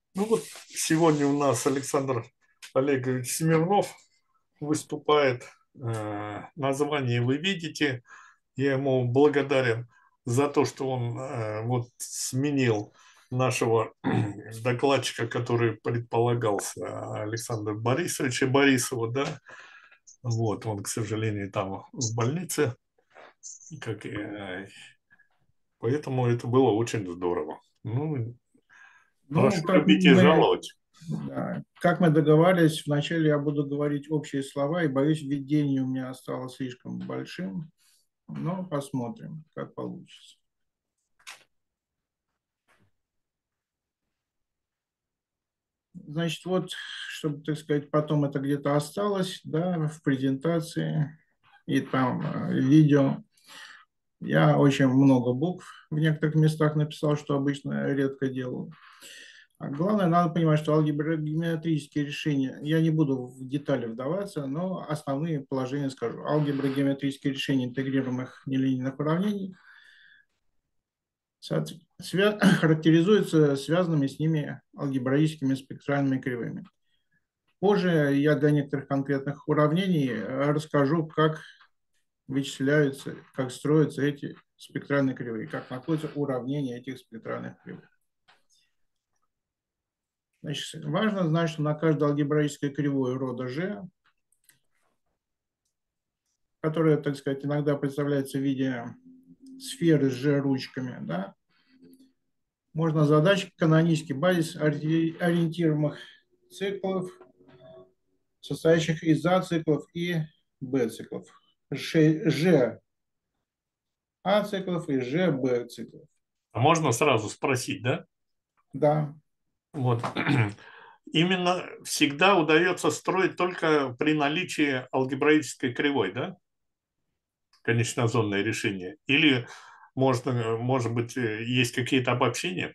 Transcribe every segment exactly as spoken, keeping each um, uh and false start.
Ну вот сегодня у нас Александр Олегович Смирнов выступает. Э, Название вы видите. Я ему благодарен за то, что он э, вот сменил нашего докладчика, который предполагался, Александра Борисовича Борисова, да. Вот, он, к сожалению, там в больнице, как, и, э, поэтому это было очень здорово. Ну, Ну, прошу как любить и мы, жаловать. да, как мы договаривались, вначале я буду говорить общие слова, и боюсь, введение у меня осталось слишком большим, но посмотрим, как получится. Значит, вот, чтобы, так сказать, потом это где-то осталось, да, в презентации и там э, видео. Я очень много букв в некоторых местах написал, что обычно редко делаю. А главное, надо понимать, что алгебра-геометрические решения, я не буду в детали вдаваться, но основные положения скажу. Алгебра-геометрические решения интегрируемых нелинейных уравнений свя- характеризуются связанными с ними алгебраическими спектральными кривыми. Позже я для некоторых конкретных уравнений э, расскажу, как вычисляются, как строятся эти спектральные кривые, как находятся уравнения этих спектральных кривых. Значит, важно знать, что на каждой алгебраической кривой рода G, которая, так сказать, иногда представляется в виде сферы с G-ручками, да, можно задать канонический базис ориентируемых циклов, состоящих из А-циклов и Б-циклов. G А-циклов и G Б-циклов. А можно сразу спросить, да? Да. Вот. Именно всегда удается строить только при наличии алгебраической кривой, да? Конечнозонное решение. Или можно, может быть, э, есть какие-то обобщения?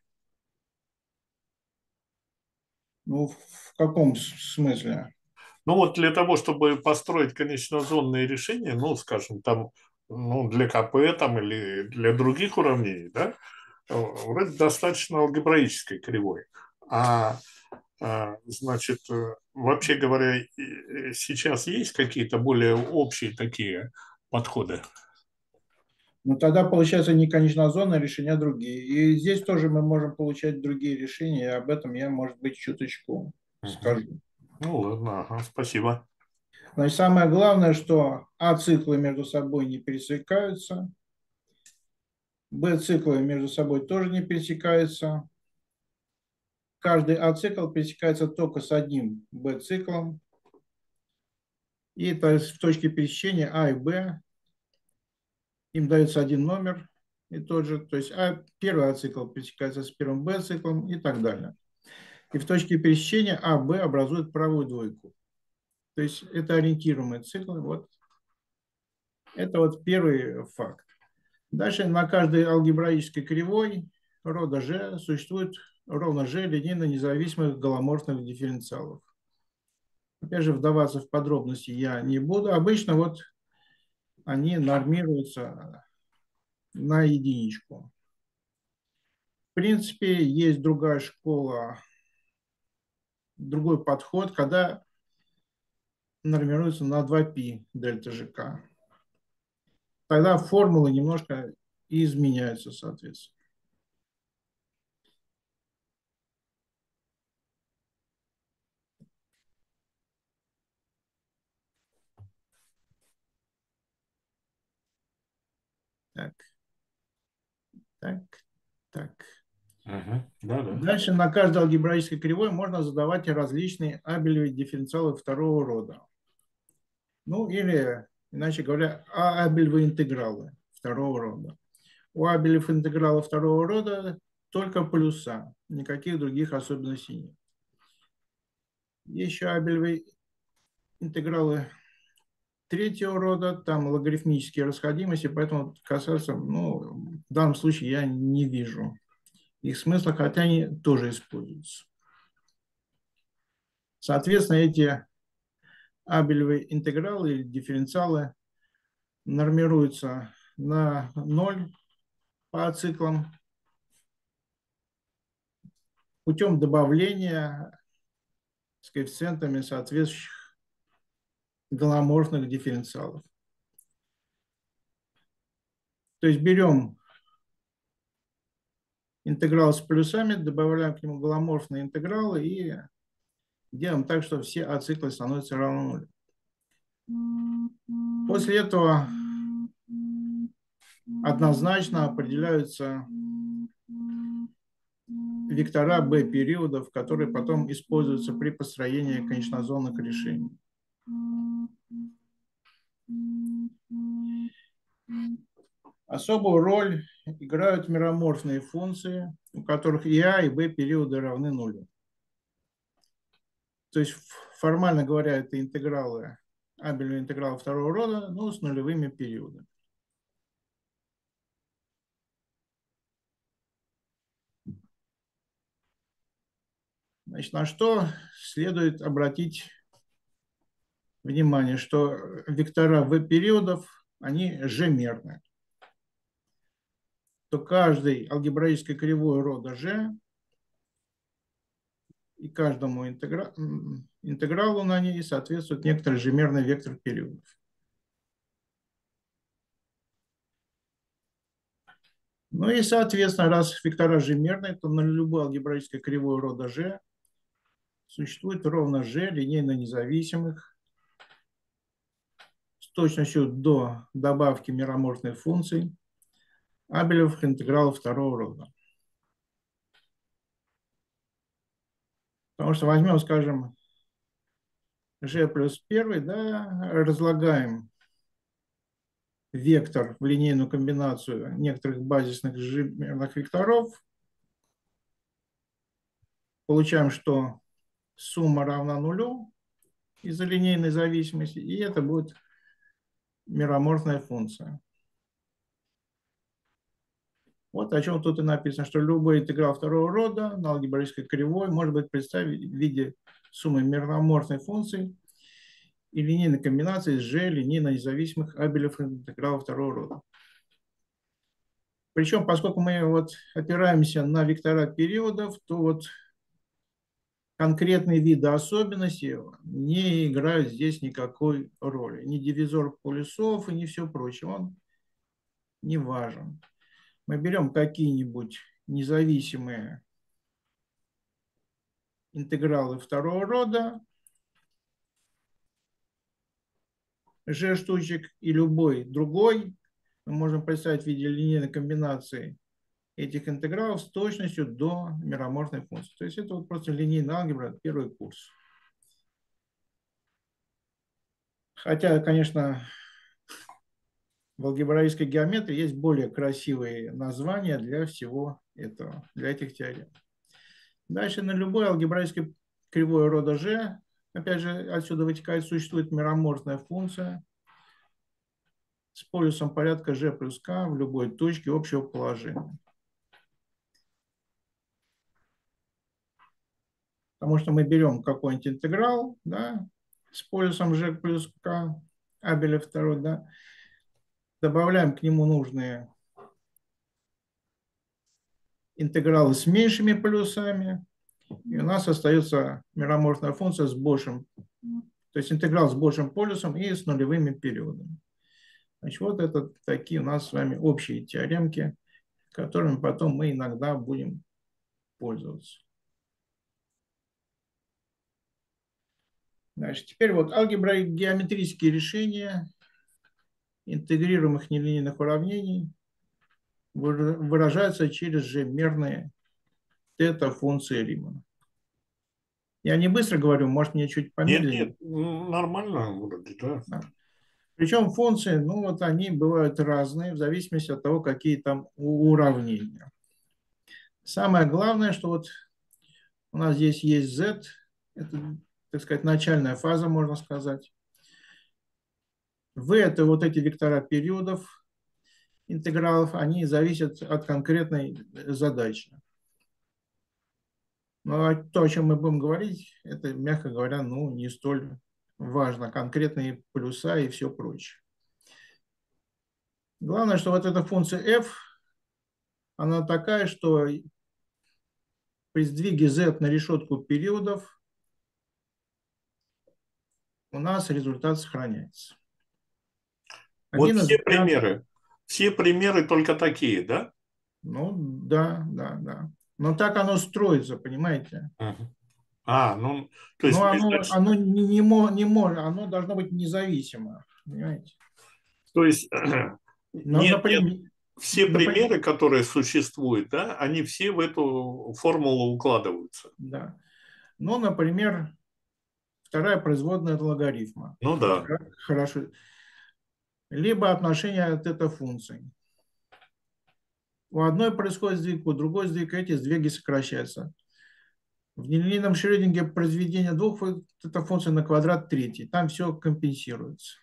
Ну, в каком смысле? Ну вот для того, чтобы построить конечнозонные решения, ну, скажем, там, ну, для ка пэ там или для других уравнений, да, э, вроде достаточно алгебраической кривой. А А, Значит, э, вообще говоря, и- э, сейчас есть какие-то более общие такие подходы? Ну, тогда получается не конечнозонное решение, а другие. И здесь тоже мы можем получать другие решения, и об этом я, может быть, чуточку Мгм. скажу. Ну ладно, ага, спасибо. Значит, самое главное, что А-циклы между собой не пересекаются, Б-циклы между собой тоже не пересекаются. Каждый А-цикл пересекается только с одним Б-циклом. И то есть в точке пересечения А и Б им дается один номер и тот же. То есть а, первый А-цикл пересекается с первым Б-циклом и так далее. И в точке пересечения А, Б образуют правую двойку. То есть это ориентируемые циклы. Вот. Это вот первый факт. Дальше на каждой алгебраической кривой рода G существует ровно G линейно независимых голоморфных дифференциалов. Опять же, вдаваться в подробности я не буду. Обычно вот они нормируются на единичку. В принципе, есть другая школа, другой подход, когда нормируется на два π дельта ЖК. Тогда формулы немножко изменяются, соответственно. Так, так, так. Мгм. Да, да. Дальше на каждой алгебраической кривой можно задавать различные абелевые дифференциалы второго рода. Ну или, иначе говоря, а абелевые интегралы второго рода. У абелев интеграла второго рода только плюса, никаких других особенностей нет. Еще абелевые интегралы третьего рода, там логарифмические расходимости, поэтому касаться, ну, в данном случае я не вижу их смысла, хотя они тоже используются. Соответственно, эти абелевые интегралы или дифференциалы нормируются на ноль по циклам. путем добавления с коэффициентами соответствующих голоморфных дифференциалов. То есть берем интеграл с плюсами, добавляем к нему голоморфные интегралы и делаем так, что все ациклы становятся равны нулю. После этого однозначно определяются вектора b периодов, которые потом используются при построении конечнозонных решений. Особую роль играют мероморфные функции, у которых и а, и b периоды равны нулю. То есть, формально говоря, это интегралы, абельные интегралы второго рода, но с нулевыми периодами. Значит, на что следует обратить внимание, что вектора v периодов, они g-мерны. То каждой алгебраической кривой рода g и каждому интегра... интегралу на ней соответствует некоторый g-мерный вектор периодов. Ну и, соответственно, раз вектора g-мерные, то на любой алгебраической кривой рода g существует ровно g линейно независимых с точностью до добавки мероморфных функций абелевых интегралов второго рода. Потому что возьмем, скажем, g плюс первый, да, разлагаем вектор в линейную комбинацию некоторых базисных g-мерных векторов, получаем, что сумма равна нулю из-за линейной зависимости, и это будет мероморфная функция. Вот о чем тут и написано, что любой интеграл второго рода на алгебраической кривой может быть представить в виде суммы мероморфной функции и линейной комбинации с g линейно независимых абелевых интегралов второго рода. Причем, поскольку мы вот опираемся на вектора периодов, то вот конкретные виды особенностей не играют здесь никакой роли. Ни дивизор полюсов и ни все прочее. Он не важен. Мы берем какие-нибудь независимые интегралы второго рода, g штучек и любой другой. Мы можем представить в виде линейной комбинации этих интегралов с точностью до мероморфной функции. То есть это вот просто линейная алгебра, первый курс. Хотя, конечно, в алгебраической геометрии есть более красивые названия для всего этого, для этих теорем. Дальше на любой алгебраической кривой рода g, опять же, отсюда вытекает, существует мероморфная функция с полюсом порядка g плюс k в любой точке общего положения. Потому что мы берем какой-нибудь интеграл, да, с полюсом g плюс k, абеля второй, да, добавляем к нему нужные интегралы с меньшими полюсами, и у нас остается мероморфная функция с большим, то есть интеграл с большим полюсом и с нулевыми периодами. Значит, вот это такие у нас с вами общие теоремки, которыми потом мы иногда будем пользоваться. Значит, теперь вот алгебра и геометрические решения интегрируемых нелинейных уравнений выражаются через g-мерные тета-функции Римана. Я не быстро говорю, может, мне чуть помедленнее. Нет, нет, нормально вроде, да. Да. Причем функции, ну вот они бывают разные в зависимости от того, какие там уравнения. Самое главное, что вот у нас здесь есть z, это, так сказать, начальная фаза, можно сказать. V – это вот эти вектора периодов, интегралов, они зависят от конкретной задачи. Но то, о чем мы будем говорить, это, мягко говоря, ну, не столь важно. Конкретные плюса и все прочее. Главное, что вот эта функция f, она такая, что при сдвиге Z на решетку периодов у нас результат сохраняется. Вот Один из все вариантов. примеры, все примеры только такие, да? Ну, да, да, да. Но так оно строится, понимаете? Мгм. А, ну, то есть Но мы, оно, значит, оно не, не, мо- не может, оно должно быть независимо, понимаете? то есть Но, нет, нет, например, все например, примеры, которые существуют, да, они все в эту формулу укладываются. да. Ну, например, вторая производная от логарифма. Ну Вот да. х- хорошо. Либо отношение тета-функций. У одной происходит сдвиг, у другой сдвиг, эти сдвиги сокращаются. В нелинейном Шрёдинге произведение двух тета-функций на квадрат третий. Там все компенсируется.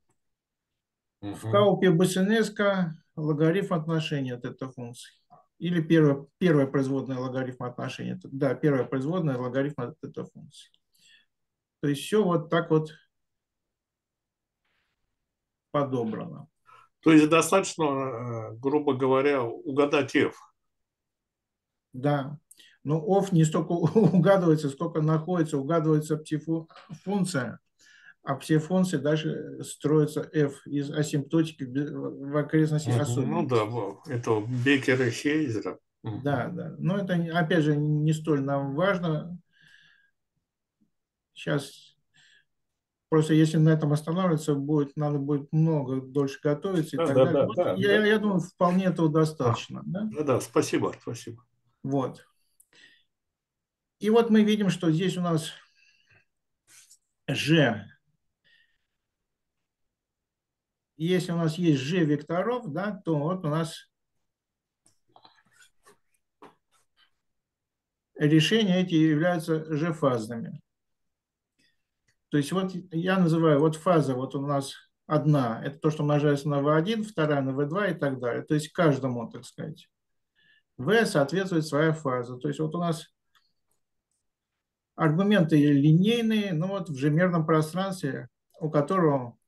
В Мгм. Каупе Басенеска логарифм отношения тета-функций. Или первая, первая производная логарифм отношения. Да, первая производная логарифм тета-функций. То есть все вот так вот подобрано. То есть достаточно, э, грубо говоря, угадать F. Да. Но оф не столько угадывается, сколько находится, угадывается псифункция, а псифункции дальше строится f из асимптотики в окрестности Мгм. Ну да, особенностей. во, это Беккера и Хейзера. Да, Мгм. да. Но это, опять же, не столь нам важно. Сейчас просто если на этом останавливаться, будет, надо будет много дольше готовиться и Да, так да, далее. да, Вот да, я, да. я думаю, вполне этого А, достаточно. Да? да, да, спасибо, спасибо. Вот. И вот мы видим, что здесь у нас G. Если у нас есть G векторов, да, то вот у нас решения эти являются G-фазными. То есть вот я называю, вот фаза, вот у нас одна, это то, что умножается на вэ один, вторая на вэ два и так далее. То есть каждому, так сказать, V соответствует своя фаза. То есть вот у нас аргументы линейные, но вот в G-мерном пространстве, у которого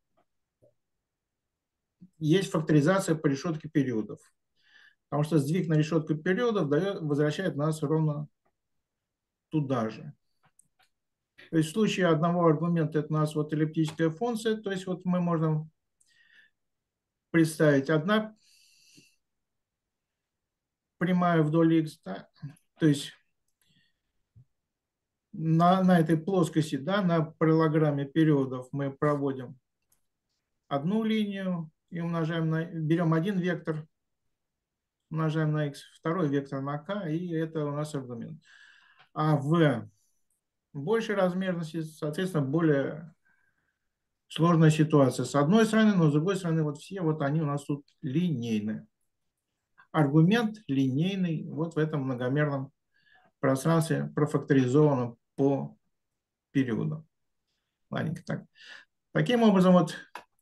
есть факторизация по решетке периодов. Потому что сдвиг на решетку периодов дает, возвращает нас ровно туда же. То есть в случае одного аргумента это у нас вот эллиптическая функция, то есть вот мы можем представить одна прямая вдоль x, да, то есть на, на этой плоскости, да, на параллограмме периодов мы проводим одну линию и умножаем на, берем один вектор, умножаем на x, второй вектор на k, и это у нас аргумент. А в большей размерности, соответственно, более сложная ситуация. С одной стороны, но с другой стороны, вот все вот они у нас тут линейные. Аргумент линейный вот в этом многомерном пространстве профакторизованном по периоду. Ладненько так. Таким образом, вот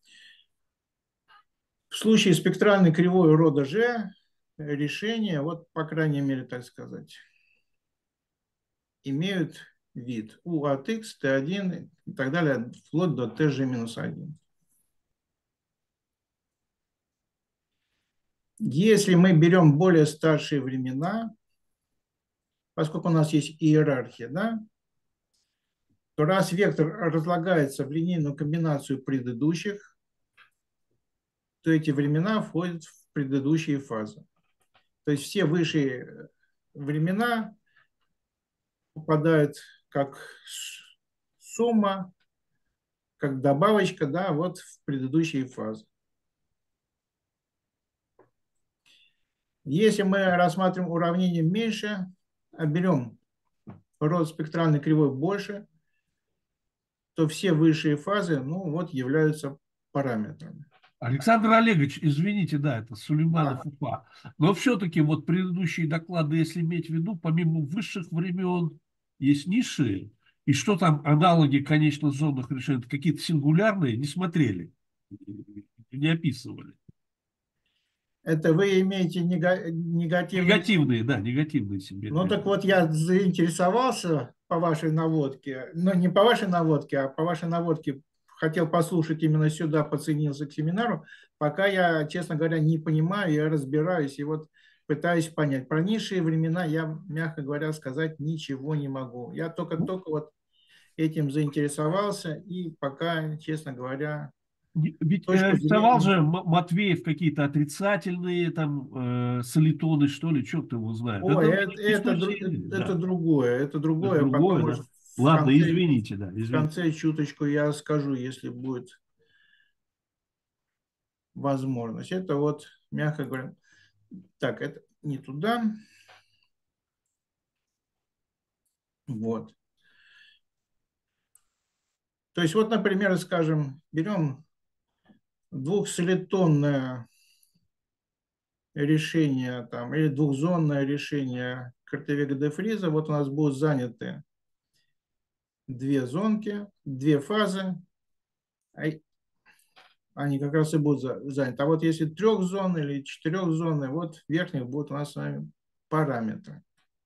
в случае спектральной кривой рода G решения, вот по крайней мере, так сказать, имеют вид U от x, T один и так далее, вплоть до T G минус один. Если мы берем более старшие времена, поскольку у нас есть иерархия, да, то раз вектор разлагается в линейную комбинацию предыдущих, то эти времена входят в предыдущие фазы. То есть все высшие времена попадают как сумма, как добавочка, да, вот в предыдущие фазы. Если мы рассматриваем уравнение меньше, а берем род спектральной кривой больше, то все высшие фазы, ну вот, являются параметрами. Александр Олегович, извините, да, это Сулейманов А, Уфа. Но все-таки вот предыдущие доклады, если иметь в виду, помимо высших времен, есть низшие. И что там аналоги конечно-зонных решений, какие-то сингулярные, не смотрели, не описывали. это вы имеете негативный... Негативные, да, негативные себе. Ну так вот я заинтересовался по вашей наводке, но не по вашей наводке, а по вашей наводке хотел послушать именно сюда, подсоединился к семинару, пока я, честно говоря, не понимаю, я разбираюсь. И вот пытаюсь понять. Про низшие времена я, мягко говоря, сказать ничего не могу. Я Ну, только-только вот этим заинтересовался и пока, честно говоря, ведь э, точку рисовал же зрения... М- Матвеев какие-то отрицательные там э, солитоны, что ли, черт его знает. Ой, Это это, не это, той дру- серии, это да. другое, это Это другое. Потом, другое, может, да. в Ладно, конце, извините, да, в извините. конце чуточку я скажу, если будет возможность. Это вот, мягко говоря, так, это не туда. Вот. То есть вот, например, скажем, берем двухсолитонное решение там, или двухзонное решение Картевега де Фриза. Вот у нас будут заняты две зонки, две фазы, а они как раз и будут заняты. А вот если трехзонные или четырехзонные, вот в верхних будут у нас с вами параметры.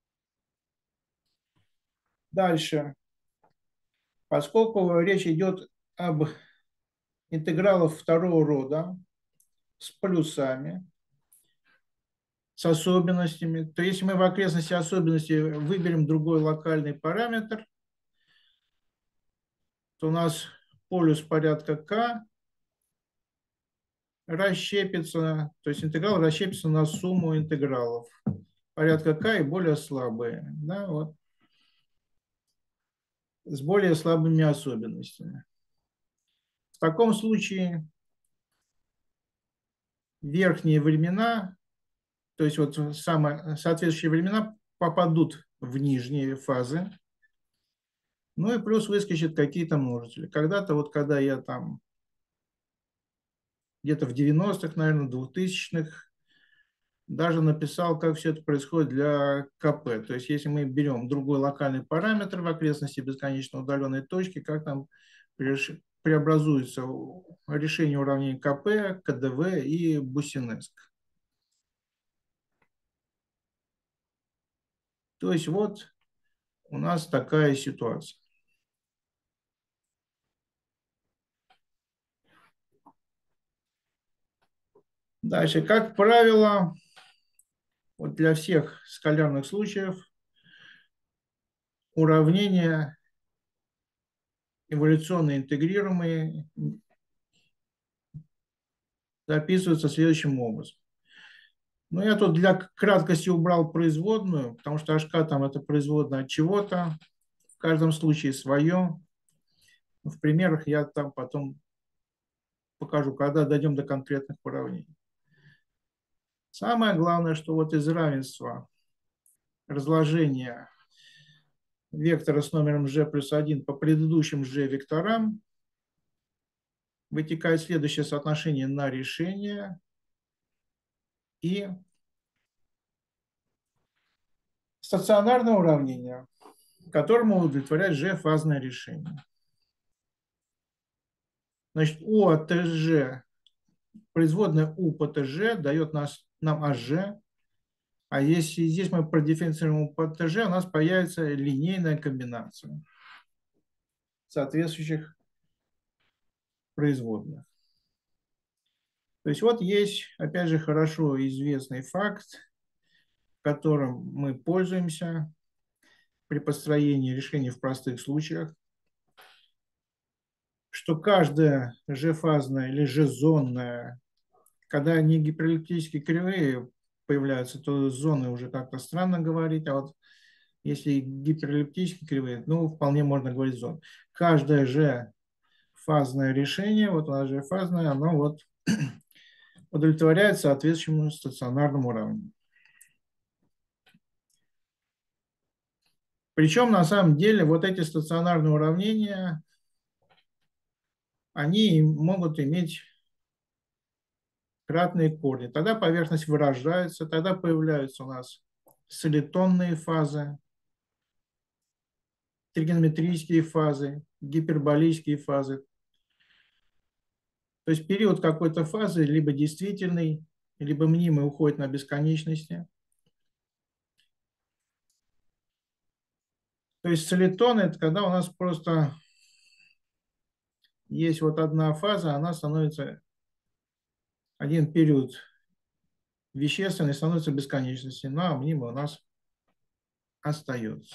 Дальше. Поскольку речь идет об интегралах второго рода с плюсами, с особенностями, то если мы в окрестности особенностей выберем другой локальный параметр, то у нас полюс порядка k расщепится, то есть интеграл расщепится на сумму интегралов порядка k и более слабые, да, вот, с более слабыми особенностями. В таком случае верхние времена, то есть вот самые соответствующие времена попадут в нижние фазы, ну и плюс выскочат какие-то множители. Когда-то вот, когда я там где-то в девяностых, наверное, двухтысячных, даже написал, как все это происходит для КП. То есть если мы берем другой локальный параметр в окрестности бесконечно удаленной точки, как там преобразуется решение уравнений КП, КДВ и Бусинеск. То есть вот у нас такая ситуация. Дальше, как правило, вот для всех скалярных случаев уравнения эволюционно интегрируемые записываются следующим образом. Но я тут для краткости убрал производную, потому что HK там это производная от чего-то, в каждом случае свое. В примерах я там потом покажу, когда дойдем до конкретных уравнений. Самое главное, что вот из равенства разложения вектора с номером g плюс один по предыдущим g векторам вытекает следующее соотношение на решение и стационарное уравнение, которому удовлетворяет g-фазное решение. Значит, U от tg, производная U по tg дает нас, нам аж, а если здесь мы продифференцируем U по tg, у нас появится линейная комбинация соответствующих производных. То есть вот есть, опять же, хорошо известный факт, которым мы пользуемся при построении решений в простых случаях, что каждая g-фазная или g-зонная, когда не гиперэллиптические кривые появляются, то зоны уже как-то странно говорить, а вот если гиперэллиптические кривые, ну, вполне можно говорить зон. Каждое же фазное решение, вот у нас же фазное, оно вот удовлетворяет соответствующему стационарному уравнению. Причем на самом деле вот эти стационарные уравнения, они могут иметь кратные корни. Тогда поверхность вырождается, тогда появляются у нас солитонные фазы, тригонометрические фазы, гиперболические фазы. То есть период какой-то фазы либо действительный, либо мнимый уходит на бесконечности. То есть солитон – это когда у нас просто есть вот одна фаза, она становится один период вещественной становится бесконечностью, ну а мнимая у нас остается.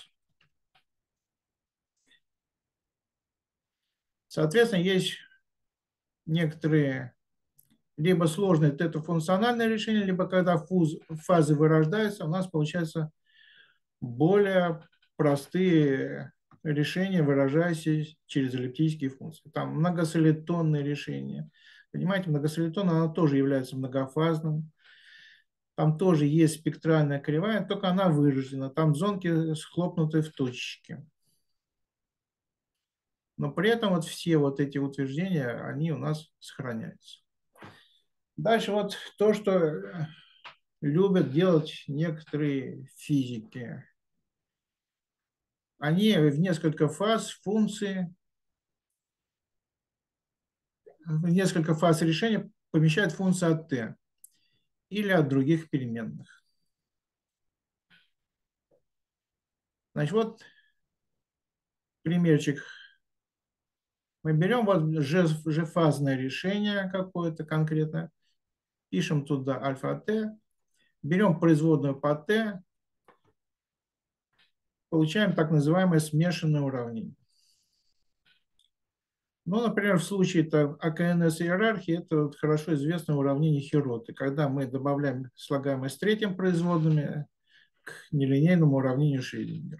Соответственно, есть некоторые либо сложные тетрафункциональные решения, либо когда фуз, фазы вырождаются, у нас получается более простые решения, выражающиеся через эллиптические функции. Там многосолитонные решения. Понимаете, многосолитон, оно тоже является многофазным. Там тоже есть спектральная кривая, только она выражена. Там зонки схлопнуты в точечки. Но при этом вот все вот эти утверждения, они у нас сохраняются. Дальше вот то, что любят делать некоторые физики. Они в несколько фаз функции, в несколько фаз решения помещают функцию от t или от других переменных. Значит, вот примерчик. Мы берем вот g-фазное решение какое-то конкретное, пишем туда альфа-t, берем производную по t, получаем так называемое смешанное уравнение. Ну, например, в случае АКНС иерархии это вот хорошо известное уравнение Хироты, когда мы добавляем слагаемое с третьим производными к нелинейному уравнению Шрёдингера.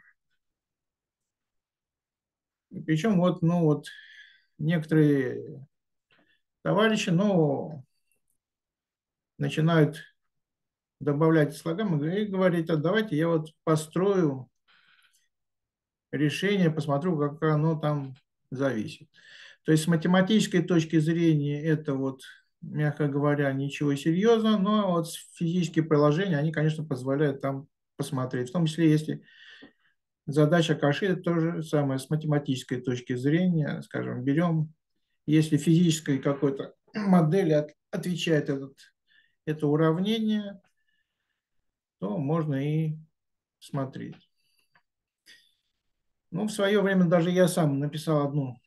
И причем вот, ну вот некоторые товарищи, ну, начинают добавлять слагаемые и говорить, а давайте я вот построю решение, посмотрю, как оно там зависит. То есть с математической точки зрения это вот, мягко говоря, ничего серьезного, но вот физические приложения, они, конечно, позволяют там посмотреть. В том числе, если задача Каши, это то же самое с математической точки зрения, скажем, берем, если физической какой-то модели отвечает этот, это уравнение, то можно и смотреть. Ну, в свое время даже я сам написал одну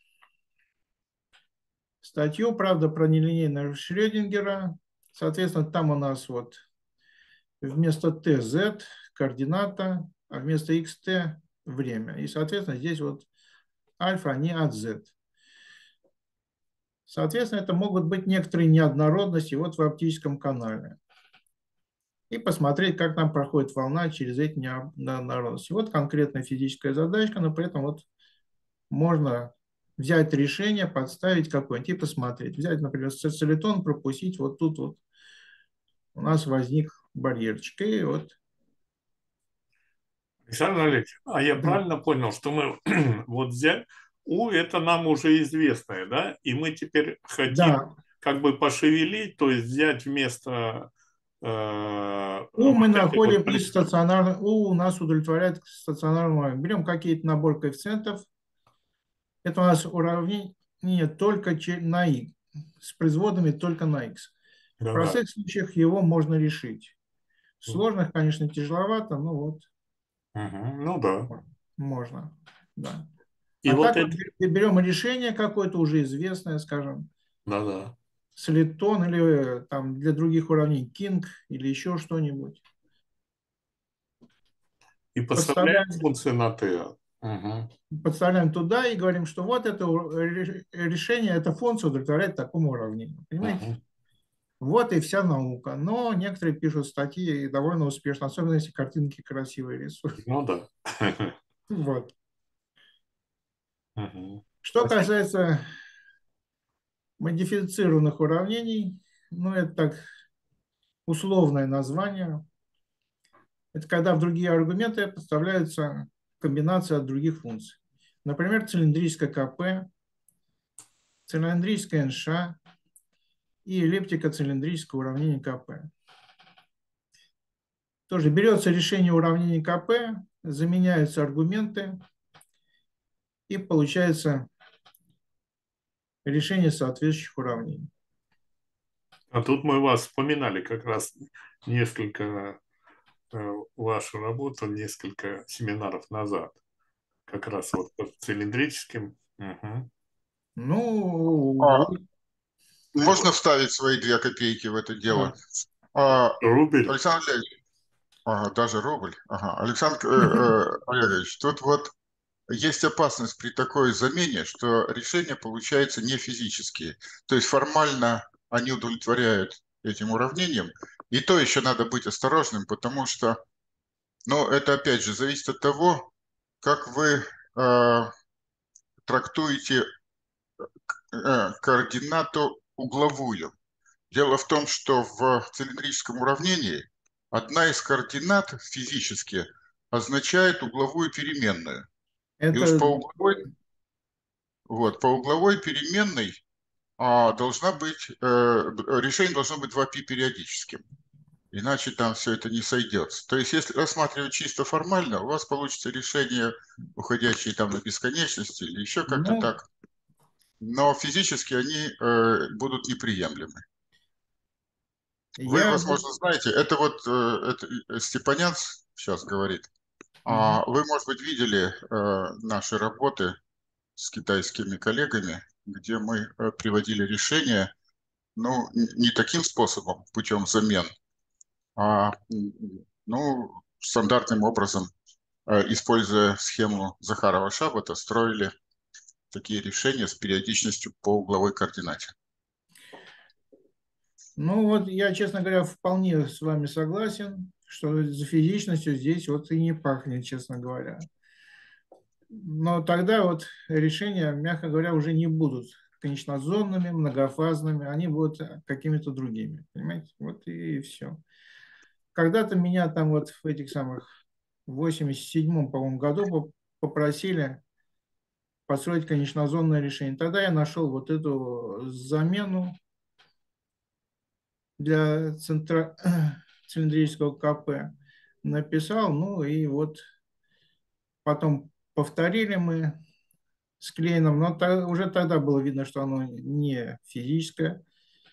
статью, правда, про нелинейного Шрёдингера. Соответственно, там у нас вот вместо t z координата, а вместо xt время. И, соответственно, здесь вот альфа, они от z. Соответственно, это могут быть некоторые неоднородности вот в оптическом канале. И посмотреть, как нам проходит волна через эти неоднородности. Вот конкретная физическая задачка, но при этом вот можно взять решение, подставить какое-нибудь и посмотреть. Взять, например, солитон, пропустить, вот тут вот у нас возник барьерчик. И вот. Александр Олегович, а я Да. правильно понял, что мы вот взяли, У это нам уже известное, да? И мы теперь хотим Да. как бы пошевелить, то есть взять вместо... Э, У мы вот этой находим вот... из стационарного, У у нас удовлетворяет стационарному. Берем какие-то набор коэффициентов. Это у нас уравнение только на x, с производными только на x. В Да, простых да. случаях его можно решить. В сложных, конечно, тяжеловато, но вот. Угу, ну да. Можно, да. И А вот так это... вот берем решение какое-то уже известное, скажем, Да, да. солитон или там для других уравнений King или еще что-нибудь. И подставляем Подставляем, функции на t. Угу. подставляем туда и говорим, что вот это решение, эта функция удовлетворяет такому уравнению. Понимаете? Угу. Вот и вся наука. Но некоторые пишут статьи и довольно успешно, особенно если картинки красивые рисуют. Ну да. Вот. Угу. Что касается модифицированных уравнений, ну это так условное название. Это когда в другие аргументы подставляются комбинации от других функций. Например, цилиндрическое КП, цилиндрическое эн ша и эллиптика цилиндрического уравнения КП. Тоже берется решение уравнения КП, заменяются аргументы и получается решение соответствующих уравнений. А тут мы вас вспоминали как раз несколько, э, вашу работу, несколько семинаров назад. Как раз вот по цилиндрическим. Угу. Ну, А можно вставить свои две копейки в это дело? да. А, Рубль. Александр Олегович, ага, даже рубль. Ага. Александр э, э, Олегович, тут вот есть опасность при такой замене, что решения получаются не физические. То есть формально они удовлетворяют этим уравнением. И то еще надо быть осторожным, потому что, ну, это опять же зависит от того, как вы э, трактуете э, координату угловую. Дело в том, что в цилиндрическом уравнении одна из координат физически означает угловую переменную. И уж Это, по угловой, вот, по угловой переменной а, должна быть, э, решение должно быть два π периодическим. Иначе там все это не сойдется. То есть, если рассматривать чисто формально, у вас получится решение, уходящее там на бесконечность или еще как-то ну, так. Но физически они э, будут неприемлемы. Вы, я... возможно, знаете, это вот э, это Степанян сейчас говорит. Мгм. А вы, может быть, видели э, наши работы с китайскими коллегами, где мы э, приводили решения, ну, н- не таким способом, путем замен, а м, ну, стандартным образом, э, используя схему Захарова-Шабота, строили такие решения с периодичностью по угловой координате. Ну вот я, честно говоря, вполне с вами согласен, что за физичностью здесь вот и не пахнет, честно говоря. Но тогда вот решения, мягко говоря, уже не будут конечнозонными, многофазными, они будут какими-то другими, понимаете? Вот и все. Когда-то меня там вот в этих самых в восемьдесят седьмом, по-моему, году попросили построить конечнозонное решение. Тогда я нашел вот эту замену для центра, цилиндрического КП. Написал, ну и вот потом повторили мы с Клейном, но та- уже тогда было видно, что оно не физическое.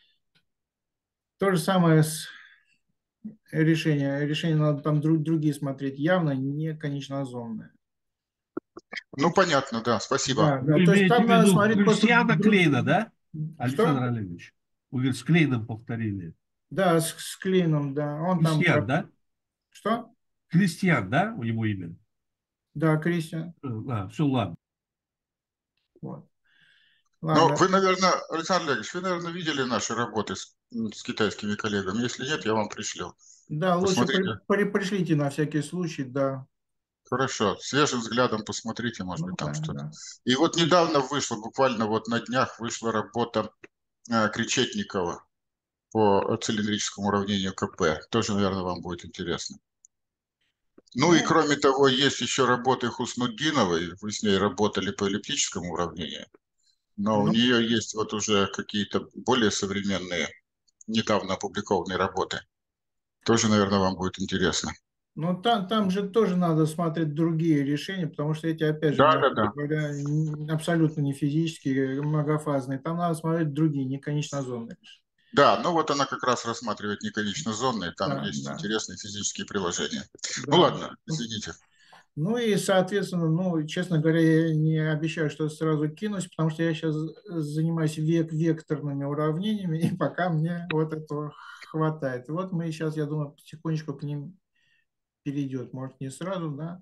То же самое с решением. Решение надо там друг, другие смотреть, явно не конечнозонное. Ну, понятно, да, спасибо. Да, да, Вы то есть имеете там в надо виду смотреть просто Кристиана друг... Клейна, да, Александр Что? Олегович? Вы говорите, с Клейном повторили. Да, с, с Клейном, да. Он там Кристиан, как... да? Что? Кристиан, да, у него имя? Да, Кристиан. Э, А, все, ладно. Вот. Но Ладно. вы, наверное, Александр Олегович, вы, наверное, видели наши работы с, с китайскими коллегами. Если нет, я вам пришлю. Да, лучше при, Посмотрите. при- пришлите на всякий случай, да. Хорошо. Свежим взглядом посмотрите, может Ну быть, там да, что-то. да. И вот недавно вышла, буквально вот на днях вышла работа э, Кречетникова по цилиндрическому уравнению КП. Тоже, наверное, вам будет интересно. Ну и Ну, кроме того, есть еще работы Хуснутдиновой. Вы с ней работали по эллиптическому уравнению. Но у ну, нее есть вот уже какие-то более современные, недавно опубликованные работы. Тоже, наверное, вам будет интересно. ну там, там же тоже надо смотреть другие решения, потому что эти, опять же, Да, мягко да, да. говоря, н- абсолютно не физические, многофазные. Там надо смотреть другие, не конечнозонные решения. Да, ну вот она как раз рассматривает неконечно зонные, там Да, есть да, интересные физические приложения. Ну да. ладно, извините. Ну и, соответственно, ну, честно говоря, я не обещаю, что сразу кинусь, потому что я сейчас занимаюсь век векторными уравнениями, и пока мне вот этого хватает. Вот мы сейчас, я думаю, потихонечку к ним перейдет. Может, не сразу, да.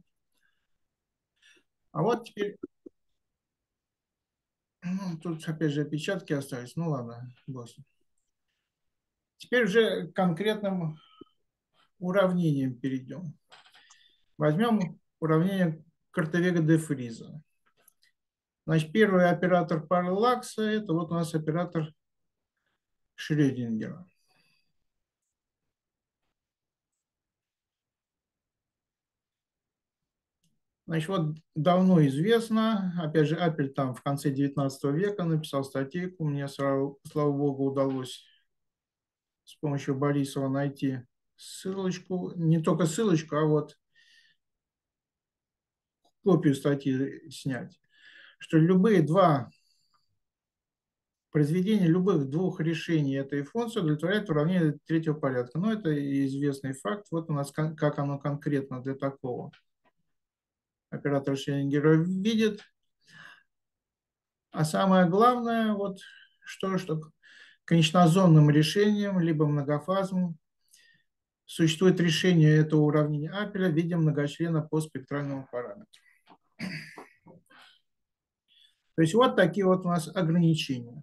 А вот теперь, ну, тут опять же опечатки остались. Ну ладно, босс. Теперь уже к конкретным уравнениям перейдем. Возьмем уравнение Картевега-де-Фриза. Значит, первый оператор параллакса – это вот у нас оператор Шрёдингера. Значит, вот давно известно, опять же, Апель там в конце девятнадцатого века написал статейку, мне, слава, слава богу, удалось с помощью Борисова найти ссылочку, не только ссылочку, а вот копию статьи снять, что любые два произведения любых двух решений этой функции удовлетворяют уравнение третьего порядка. Но это известный факт. Вот у нас как оно конкретно для такого оператора Шрёдингера видит. А самое главное, вот что, что конечнозонным решением, либо многофазным, существует решение этого уравнения Апеля в виде многочлена по спектральному параметру. То есть вот такие вот у нас ограничения.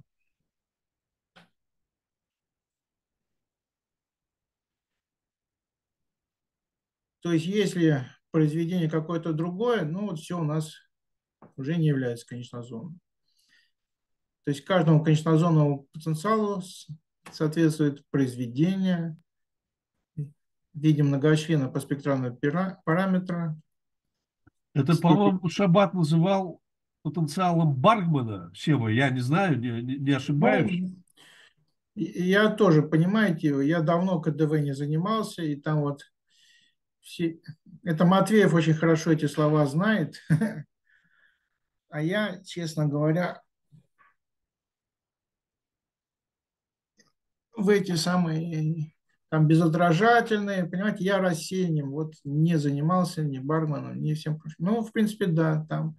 То есть если произведение какое-то другое, ну вот все у нас уже не является конечнозонным. То есть каждому конечнозонному потенциалу соответствует произведение в виде многочлена по спектральному параметра. Это, по-моему, Шаббат называл потенциалом Баргмана, Сева, я не знаю, не, не не ошибаюсь. Ну, я тоже, понимаете, я давно КДВ не занимался, и там вот все... Это Матвеев очень хорошо эти слова знает, а я, честно говоря, в эти самые там безотражательные, понимаете, я рассеянием вот не занимался ни Баргманом, ни всем прочим. Ну, в принципе, да, там.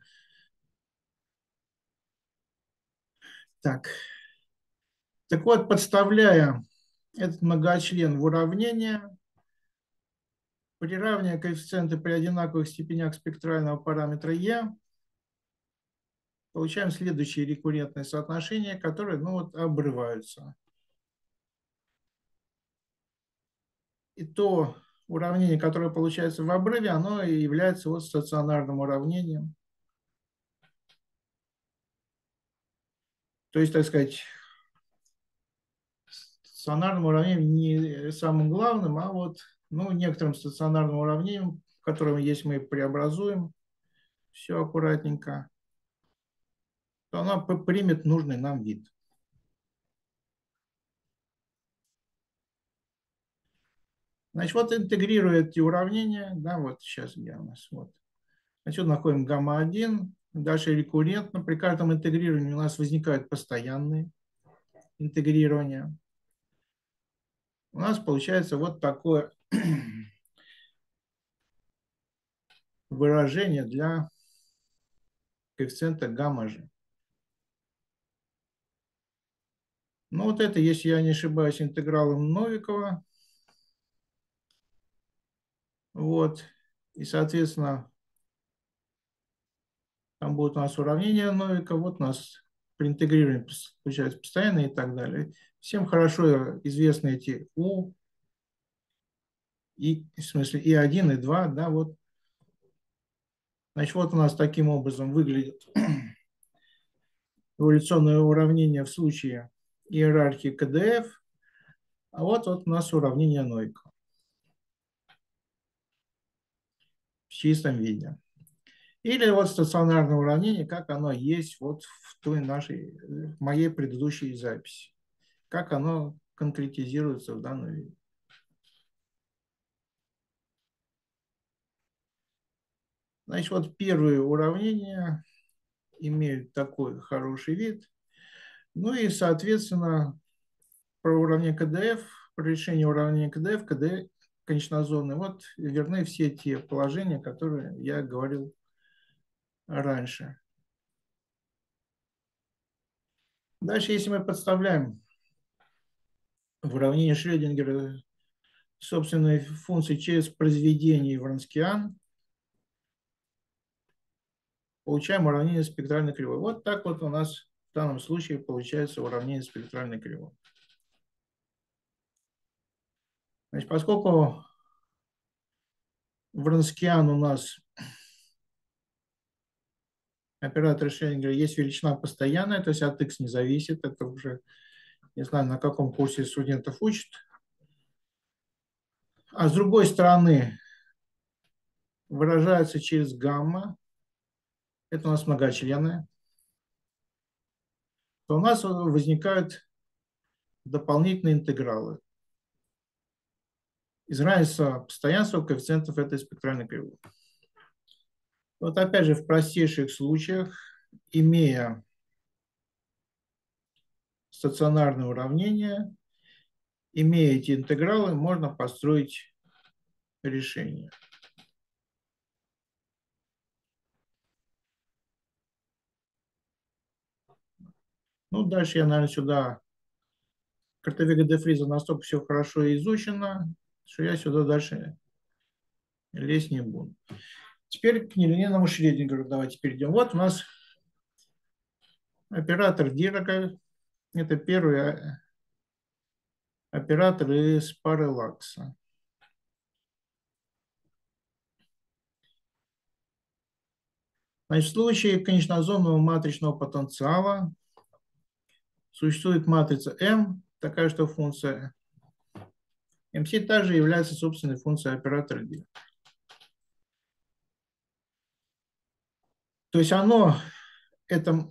Так. Так вот, подставляя этот многочлен в уравнение, приравнивая коэффициенты при одинаковых степенях спектрального параметра Е, получаем следующие рекуррентные соотношения, которые ну, вот, обрываются. И то уравнение, которое получается в обрыве, оно и является вот стационарным уравнением. То есть, так сказать, стационарным уравнением не самым главным, а вот ну, некоторым стационарным уравнением, в котором, если мы преобразуем все аккуратненько, то она примет нужный нам вид. Значит, вот интегрируя эти уравнения, да, вот сейчас где у нас, вот. Значит, находим гамма один, дальше рекуррентно. При каждом интегрировании у нас возникают постоянные интегрирования. У нас получается вот такое выражение для коэффициента гамма же. Ну вот это, если я не ошибаюсь, интегралом Новикова. Вот. И, соответственно, там будет у нас уравнение Новикова. Вот у нас при интегрировании получается постоянные и так далее. Всем хорошо известны эти У, и, в смысле и один, и два, да, вот. Значит, вот у нас таким образом выглядит эволюционное уравнение в случае иерархии КДФ, а вот, вот у нас уравнение Новикова в чистом виде. Или вот стационарное уравнение, как оно есть вот в той нашей, в моей предыдущей записи. Как оно конкретизируется в данном виде. Значит, вот первые уравнения имеют такой хороший вид. Ну и, соответственно, про уравнение КДФ, про решение уравнения КДФ, КДФ конечнозонный, вот верны все те положения, которые я говорил раньше. Дальше, если мы подставляем в уравнение Шрёдингера собственной функции через произведение Вронскиан, получаем уравнение спектральной кривой. Вот так вот у нас в данном случае получается уравнение спектральной кривой. Значит, поскольку Вронскиан у нас оператор Шрёдингера есть величина постоянная, то есть от x не зависит, это уже не знаю, на каком курсе студентов учат. А с другой стороны, выражается через гамма, это у нас многочлены, то у нас возникают дополнительные интегралы из равенства постоянства коэффициентов этой спектральной кривой. Вот опять же в простейших случаях, имея стационарное уравнение, имея эти интегралы, можно построить решение. Ну, дальше я, наверное, сюда Картавега де Фриза настолько все хорошо изучено, что я сюда дальше лезть не буду. Теперь к нелинейному Шрёдингеру давайте перейдем. Вот у нас оператор Дирака. Это первый оператор из пары Лакса. Значит, в случае конечнозонного матричного потенциала существует матрица М, такая, что функция эм си также является собственной функцией оператора Дирака. То есть оно, эта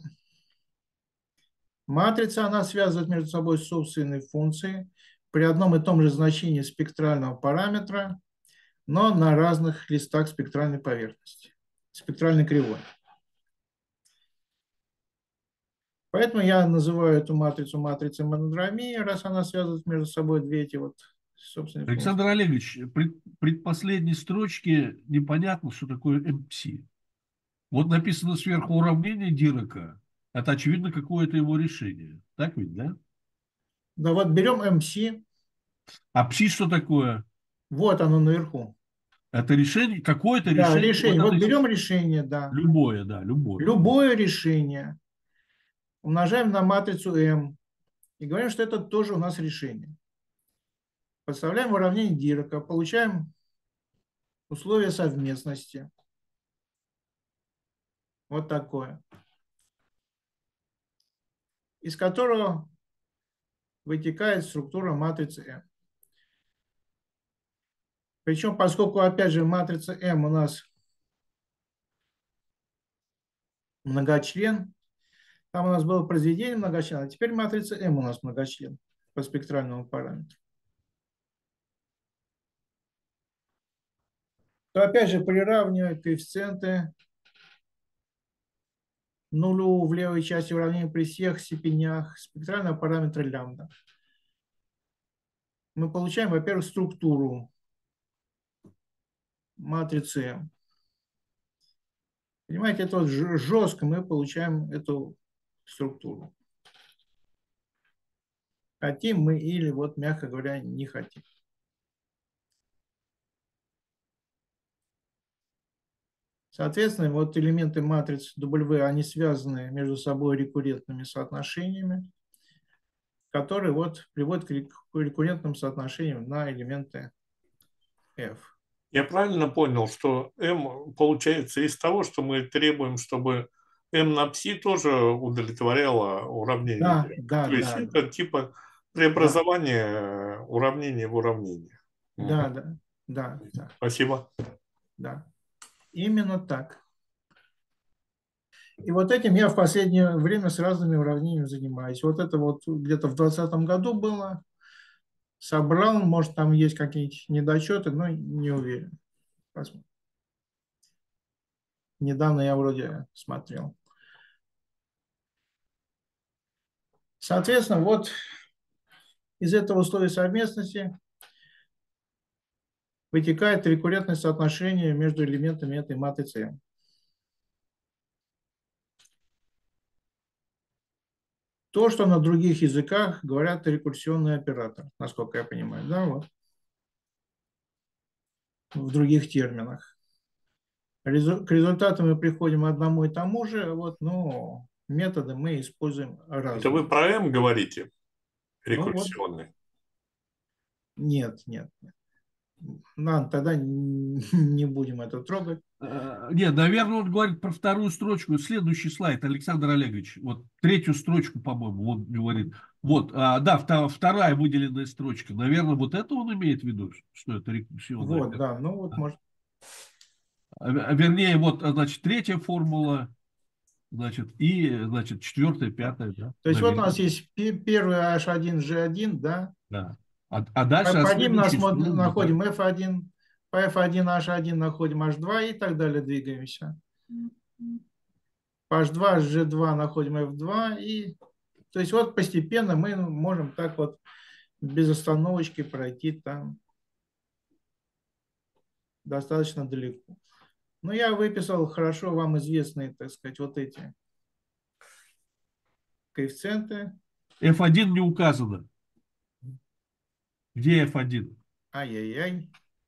матрица, она связывает между собой собственные функции при одном и том же значении спектрального параметра, но на разных листах спектральной поверхности, спектральной кривой. Поэтому я называю эту матрицу матрицей монодромии, раз она связывает между собой две эти вот собственные функции. Александр Олегович, при предпоследней строчке непонятно, что такое эм си. Вот написано сверху уравнение Дирака. Это, очевидно, какое-то его решение. Так ведь, да? Да, вот берем эм си, А пси что такое? вот оно наверху. Это решение, какое-то Да, решение. решение. Вот Вот это берем решение, да. любое, да, любое. Любое решение умножаем на матрицу М и говорим, что это тоже у нас решение. Подставляем уравнение Дирака, получаем условия совместности. Вот такое. Из которого вытекает структура матрицы М. Причем, поскольку, опять же, матрица М у нас многочлен, там у нас было произведение многочлена, а теперь матрица М у нас многочлен по спектральному параметру. То опять же приравнивая коэффициенты нулю в левой части уравнения при всех степенях спектрального параметра лямбда. Мы получаем, во-первых, структуру матрицы М. Понимаете, это вот жестко мы получаем эту структуру. Хотим мы или, вот, мягко говоря, не хотим. Соответственно, вот элементы матриц W, они связаны между собой рекуррентными соотношениями, которые вот приводят к рекуррентным соотношениям на элементы F. Я правильно понял, что m получается из того, что мы требуем, чтобы m на пси тоже удовлетворяло уравнение Да, Дирака. да, То есть да, это типа преобразование уравнения в уравнение. да, Мгм. да, да, да, Спасибо. да. Именно так. И вот этим я в последнее время с разными уравнениями занимаюсь. Вот это вот где-то в двадцатом году было. Собрал, может, там есть какие-нибудь недочеты, но не уверен. Посмотрим. Недавно я вроде смотрел. Соответственно, вот из этого условия совместности вытекает рекуррентное соотношение между элементами этой матрицы М. То, что на других языках говорят рекурсионный оператор, насколько я понимаю, да, вот. В других терминах. К результату мы приходим одному и тому же, вот, но методы мы используем разные. Это вы про m говорите? Ну, вот. Рекурсионный. Нет, нет, нет. Ладно, тогда не будем это трогать. Нет, наверное, он говорит про вторую строчку. Следующий слайд, Александр Олегович. Вот третью строчку, по-моему, он говорит. Вот, а, да, вторая выделенная строчка. Наверное, вот это он имеет в виду, что это рекурсионная. Вот, да, ну вот, да. Может. Вернее, вот, значит, третья формула, значит, и, значит, четвертая, пятая, да. То есть наверное. вот у нас есть первый эйч один, джи один, да. Да. А, а дальше... По ним нас струны, находим да. эф один, по эф один, эйч один находим эйч два и так далее двигаемся. По эйч два, джи два находим эф два. И... То есть вот постепенно мы можем так вот без остановочки пройти там достаточно далеко. Но я выписал хорошо вам известные, так сказать, вот эти коэффициенты. эф один не указано. Где эф один? Ай-яй-яй.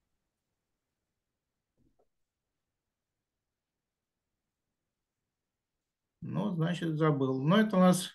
Ну, значит, забыл. Но это у нас...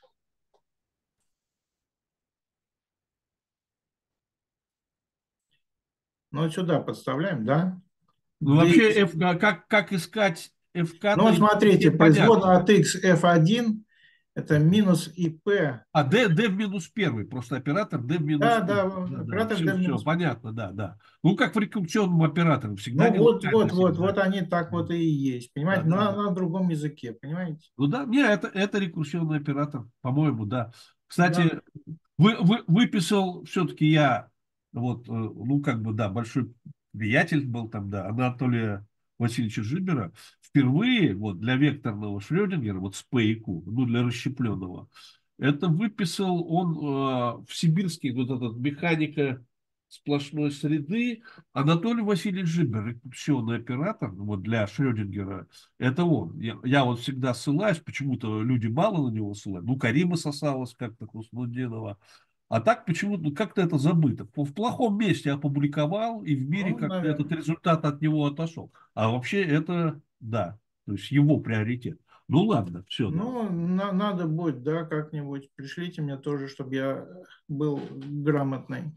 Ну, вот сюда подставляем, да? Ну, D вообще, из- F, как, как искать эф ка Ну, на вот смотрите, языке, производная понятно. от x эф один это минус ip. А D, D в минус первый, просто оператор D в минус Да, первый. да, Да, да, оператор все, D все, минус. понятно, да, да. Ну, как в рекурсионном операторе, всегда Ну, не вот, локально вот, вот, всегда. вот они так вот и есть. Да, Понимаете, да, на, да. на другом языке, понимаете? Ну да, не, это, это рекурсионный оператор, по-моему, да. Да. Кстати, вы, вы, выписал все-таки я, вот, э, ну, как бы, да, большой приятель был там, да, Анатолия Васильевича Жибера. Впервые вот для векторного Шрёдингера, вот с P и Q, ну, для расщепленного, это выписал он э, в сибирский, вот этот механика сплошной среды, Анатолий Васильевич Жибер, рекурсионный оператор, вот для Шрёдингера, это он. Я, я вот всегда ссылаюсь, почему-то люди мало на него ссылают. Ну, Карима Сосалос как-то, Хуснудинова. А так почему-то ну, как-то это забыто. В плохом месте опубликовал, и в мире Ну, как-то этот наверное. результат от него отошел. А вообще это, да, то есть его приоритет. Ну, ладно, все, да. Ну, на- надо будет, да, как-нибудь. Пришлите мне тоже, чтобы я был грамотный.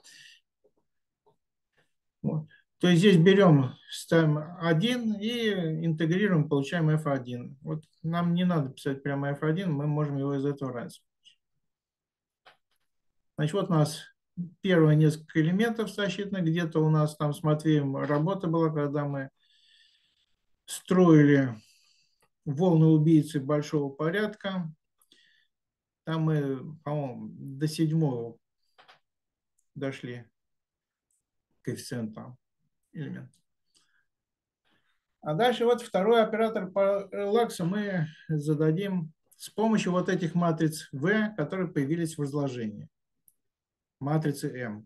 Вот. То есть здесь берем, ставим один и интегрируем, получаем эф один. Вот нам не надо писать прямо эф один, мы можем его из этого равенства. Значит, вот у нас первые несколько элементов защитных. Где-то у нас там с Матвеем работа была, когда мы строили волны убийцы большого порядка. Там мы, по-моему, до седьмого дошли коэффициента элемента. А дальше вот второй оператор по релаксу мы зададим с помощью вот этих матриц V, которые появились в разложении. Матрицы M.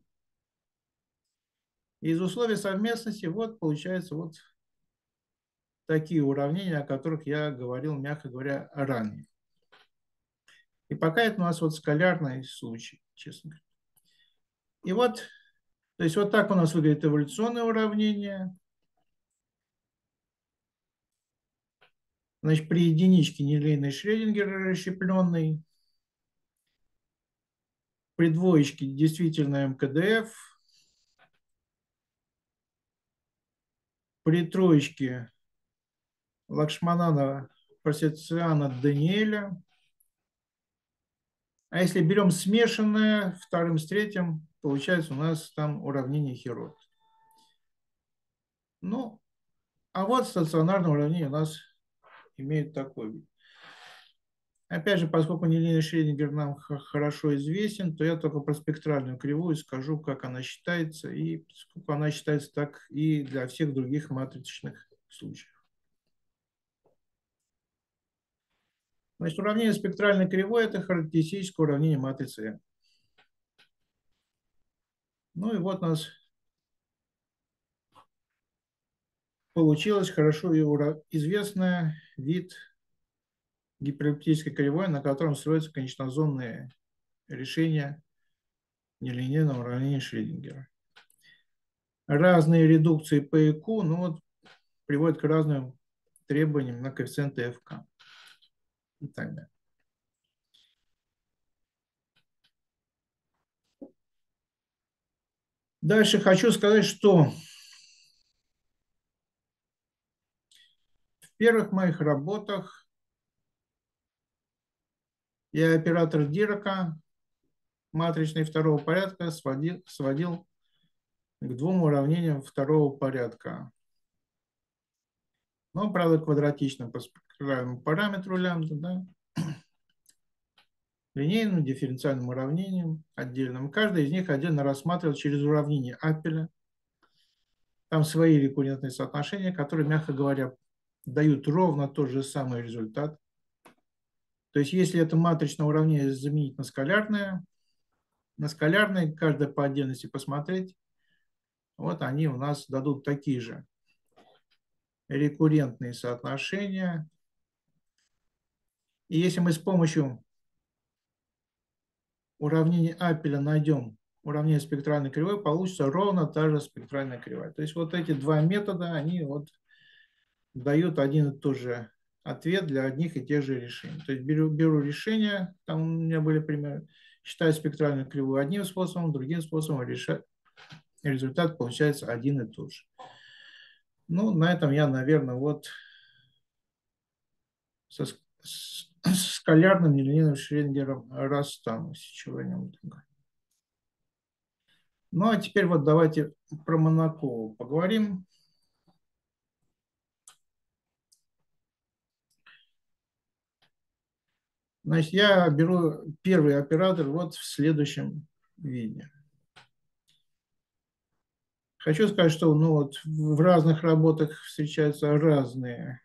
Из условий совместности вот получается вот такие уравнения, о которых я говорил, мягко говоря, ранее. И пока это у нас вот скалярный случай, честно говоря. И вот, то есть вот так у нас выглядит эволюционное уравнение. Значит, при единичке нелинейный Шрёдингер расщепленный, при двоечке действительно эм ка дэ эф, при троечке Лакшманана Парсециана Даниэля. А если берем смешанное вторым с третьим, получается у нас там уравнение Хирот. Ну, а вот стационарное уравнение у нас имеет такой вид. Опять же, поскольку нелинейный Шрёдингер нам хорошо известен, то я только про спектральную кривую скажу, как она считается, и сколько она считается, так и для всех других матричных случаев. Значит, уравнение спектральной кривой – это характеристическое уравнение матрицы M. Ну и вот у нас получилось хорошо и известный вид гиперэллиптической кривой, на котором строятся конечнозонные решения нелинейного уравнения Шрёдингера. Разные редукции P и Q, ну вот, приводят к разным требованиям на коэффициенты эф ка и так далее. Дальше хочу сказать, что в первых моих работах я оператор Дирака матричный второго порядка сводил, сводил к двум уравнениям второго порядка. Но, правда, квадратичным по спектральному параметру лямбда, да, линейным дифференциальным уравнением отдельным. Каждый из них отдельно рассматривал через уравнение Аппеля. Там свои рекуррентные соотношения, которые, мягко говоря, дают ровно тот же самый результат. То есть, если это матричное уравнение заменить на скалярное, на скалярное, каждое по отдельности посмотреть, вот они у нас дадут такие же рекуррентные соотношения. И если мы с помощью уравнения Аппеля найдем уравнение спектральной кривой, получится ровно та же спектральная кривая. То есть вот эти два метода, они вот дают один и тот же ответ для одних и тех же решений. То есть беру, беру решение, там у меня были примеры, считаю спектральную кривую одним способом, другим способом, решаю, результат получается один и тот же. Ну, на этом я, наверное, вот со, с, с скалярным нелинейным Шрёдингером расстанусь. Чего я не могу говорить. Ну, а теперь вот давайте про Монакова поговорим. Значит, я беру первый оператор вот в следующем виде. Хочу сказать, что ну, вот в разных работах встречаются разные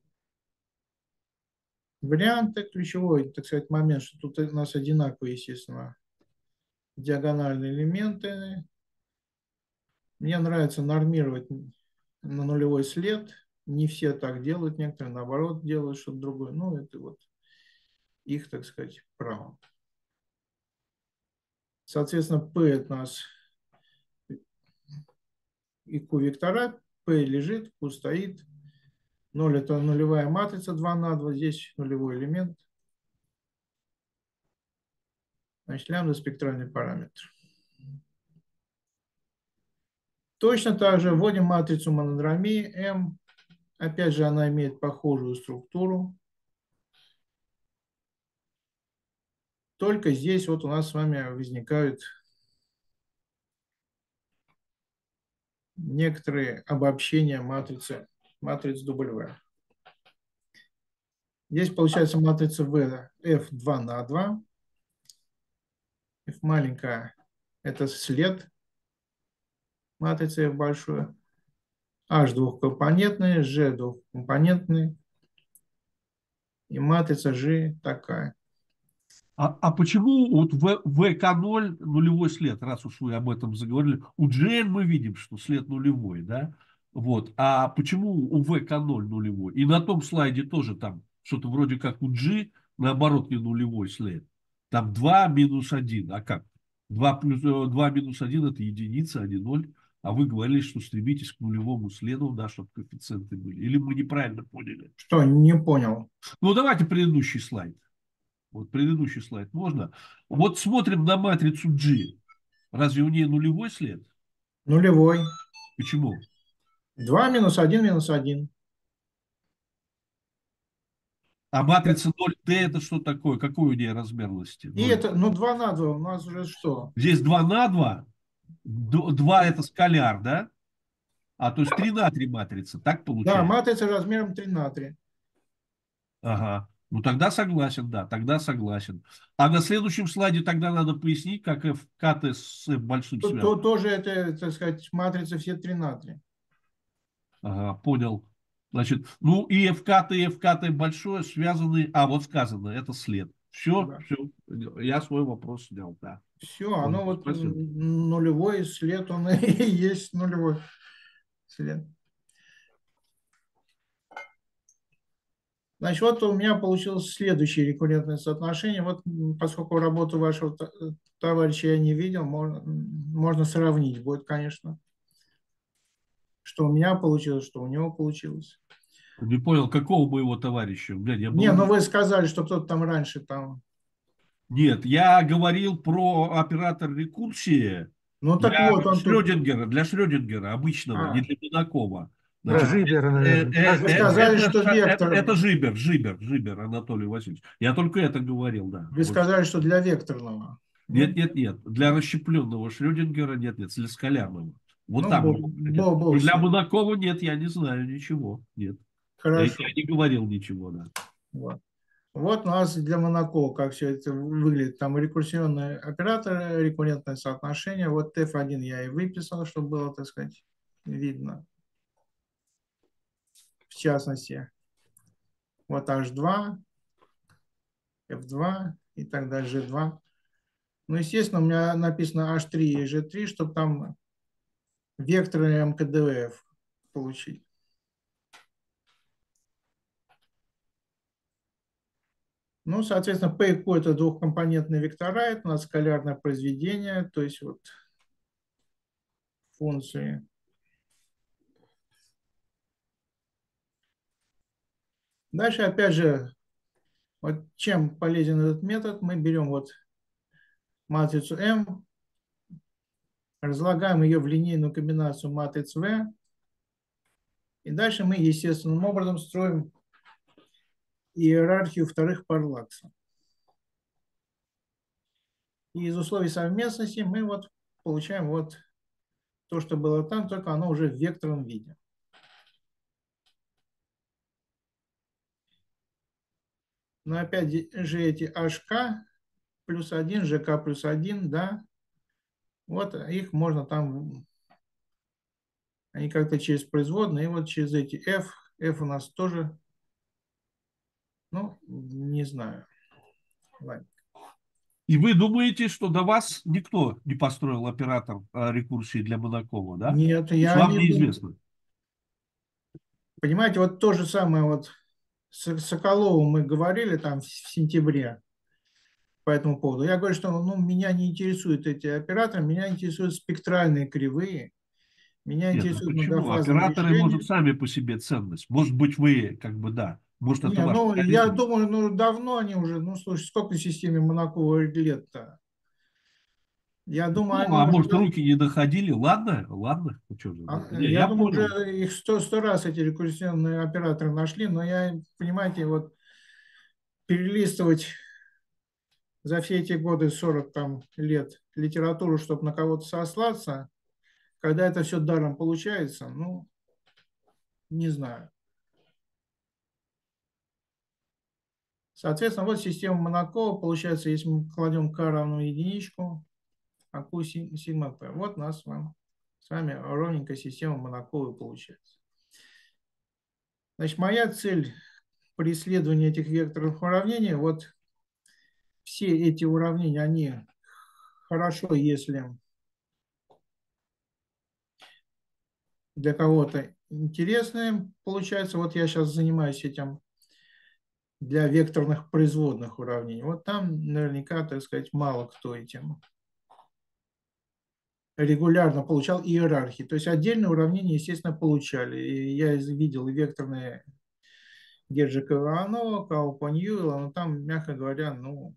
варианты. Ключевой, так сказать, момент, что тут у нас одинаковые, естественно, диагональные элементы. Мне нравится нормировать на нулевой след. Не все так делают, некоторые наоборот делают что-то другое. Ну, это вот их, так сказать, право. Соответственно, P это у нас и Q вектора. P лежит, Q стоит. ноль это нулевая матрица два на два. Здесь нулевой элемент. Значит, лямбда спектральный параметр. Точно так же вводим матрицу монодромии M. Опять же, она имеет похожую структуру. Только здесь вот у нас с вами возникают некоторые обобщения матрицы, матриц W. Здесь получается матрица V F два на два. F маленькая – это след матрицы F большой. H двухкомпонентная, G двухкомпонентная. И матрица G такая. А, а почему вот в вэ ка ноль нулевой след, раз уж вы об этом заговорили, у джи эн мы видим, что след нулевой, да? Вот. А почему у вэ ка ноль нулевой? И на том слайде тоже там что-то вроде как у G, наоборот, не нулевой след. Там два минус один. А как? два, плюс, два минус один это единица, а не ноль. А вы говорили, что стремитесь к нулевому следу, да, чтобы коэффициенты были. Или мы неправильно поняли? Что, не понял? Ну, давайте предыдущий слайд. Вот предыдущий слайд можно. Вот смотрим на матрицу G. Разве у нее нулевой след? Нулевой. Почему? два минус один минус один. А матрица ноль тэ это что такое? Какой у нее размерности? И ноль. это, ну, два на два у нас уже что? Здесь два на два. два это скаляр, да? А то есть три на три матрица. Так Да, получается? матрица размером три на три. Ага. Ну тогда согласен, да, тогда согласен. А на следующем слайде тогда надо пояснить, как f кт с f большим То, связан. то, тоже это, так сказать, матрицы все три на три. Ага, понял. Значит, ну и эф кат и эф кат большое связаны, а вот сказано, это след. Все, Да. все, я свой вопрос снял, да. Все, оно вот Спасибо. нулевой след, он и есть нулевой след. Значит, вот у меня получилось следующее рекуррентное соотношение. Вот поскольку работу вашего товарища я не видел, можно, можно сравнить будет, конечно, что у меня получилось, что у него получилось. Не понял, какого моего товарища? У меня не было. Не, ну вы сказали, что кто-то там раньше там. Нет, я говорил про оператор рекурсии Ну так для вот, он тут. Шрёдингера, для Шрёдингера обычного, А, не для Монакова. Про Значит, Жибера, э, наверное. э, вы э, сказали, это, что ша- это, вектор. это Жибер, Жибер, Жибер Анатолий Васильевич. Я только это говорил, да. Вы сказали, что для векторного. Нет, нет, нет. Для расщепленного Шрёдингера нет, нет, для скалярного. Вот Ну, там бог, могут быть. бог, бог Но с для ним. Монакова нет, я не знаю ничего. Нет. Я, я Хорошо. не говорил ничего, да. Вот. Вот у нас для Монако, как все это выглядит. Там рекурсионный оператор, рекуррентное соотношение. Вот эф один я и выписал, чтобы было, так сказать, видно. В частности, вот эйч два, эф два и так далее, жи два. Ну, естественно, у меня написано эйч три и жи три, чтобы там векторы эм ка дэ эф получить. Ну, соответственно, P и Q – это двухкомпонентные вектора, это у нас скалярное произведение, то есть вот функции. Дальше, опять же, вот чем полезен этот метод, мы берем вот матрицу M, разлагаем ее в линейную комбинацию матриц V, и дальше мы естественным образом строим иерархию вторых пар лакса. И из условий совместности мы вот получаем вот то, что было там, только оно уже в векторном виде. Но опять же эти эйч кей плюс один, жэ ка плюс один, да, вот их можно там, они как-то через производные, и вот через эти F, F у нас тоже, ну, не знаю. Ладно. И вы думаете, что до вас никто не построил оператор а, рекурсии для Монакова, да? Нет, То есть я вам не думаю. неизвестно. Понимаете, вот то же самое вот с Соколовым мы говорили там в сентябре по этому поводу. Я говорю, что ну, меня не интересуют эти операторы, меня интересуют спектральные кривые, меня Нет, ну интересуют почему? многофазные Операторы, может, решения. сами по себе ценность. Может быть, вы, как бы, да. Может, это Не, ваш ну я приоритет. думаю, ну давно они уже, ну слушай, сколько в системе Монакова лет-то? Я думаю, Ну, они а уже, может, руки не доходили? Ладно, ладно. Ну, что же, ну, а, не, я я думаю, понял. уже их сто, сто раз эти рекурсионные операторы нашли, но я, понимаете, вот перелистывать за все эти годы, сорок там лет, литературу, чтобы на кого-то сослаться, когда это все даром получается, ну, не знаю. Соответственно, вот система Монакова, получается, если мы кладем k равно единичку, а q сигма p. Вот у нас вам, с вами ровненькая система Монакова получается. Значит, моя цель при исследовании этих векторных уравнений, вот все эти уравнения, они хорошо, если для кого-то интересные, получается, вот я сейчас занимаюсь этим для векторных производных уравнений. Вот там наверняка, так сказать, мало кто этим регулярно получал иерархии. То есть отдельные уравнения, естественно, получали. И я видел и векторные Гержика Иванова, Каупа Ньюэлла, но там, мягко говоря, ну,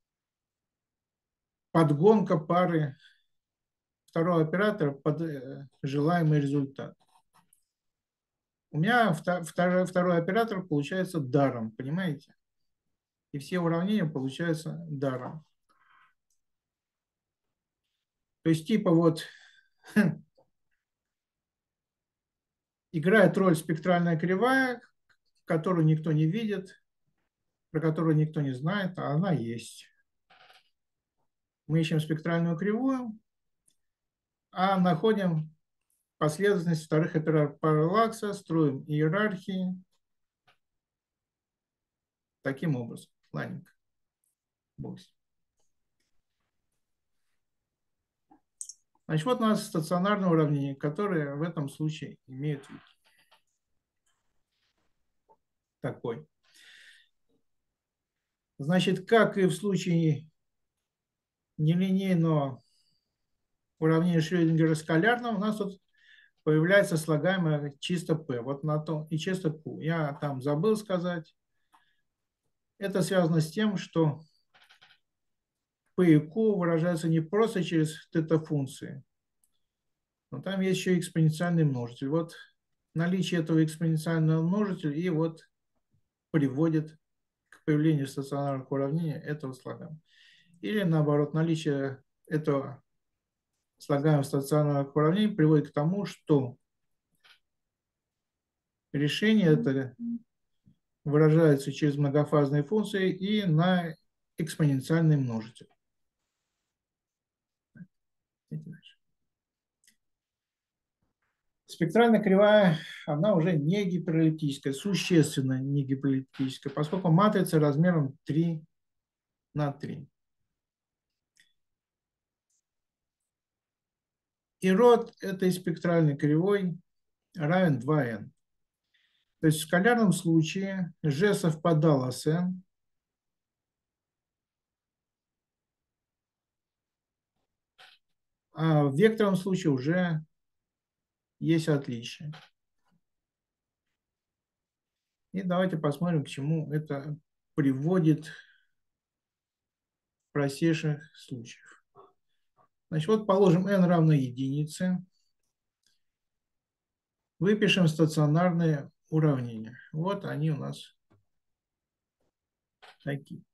подгонка пары второго оператора под э, желаемый результат. У меня второй, второй оператор получается даром, понимаете? И все уравнения получаются даром. То есть типа вот играет роль спектральная кривая, которую никто не видит, про которую никто не знает, а она есть. Мы ищем спектральную кривую, а находим последовательность вторых операторов параллакса, строим иерархии таким образом. Ладненько. Значит, вот у нас стационарное уравнение, которое в этом случае имеет вид такой. Значит, как и в случае нелинейного уравнения Шрёдингера скалярного, у нас тут появляется слагаемое чисто P. Вот на том и чисто Q. Я там забыл сказать. Это связано с тем, что P и Q выражаются не просто через тета-функции, но там есть еще экспоненциальный множитель. Вот наличие этого экспоненциального множителя и вот приводит к появлению стационарных уравнений этого слагаемого. Или наоборот, наличие этого слагаемого стационарных уравнений приводит к тому, что решение это выражается через многофазные функции и на экспоненциальный множитель. Спектральная кривая, она уже не гиперэллиптическая, существенно не гиперэллиптическая, поскольку матрица размером три на три. И род этой спектральной кривой равен два эн. То есть в скалярном случае G совпадало с n, А в векторном случае уже есть отличия. И давайте посмотрим, к чему это приводит в простейших случаях. Значит, вот положим n равно единице. Выпишем стационарные уравнения. Вот они у нас такие.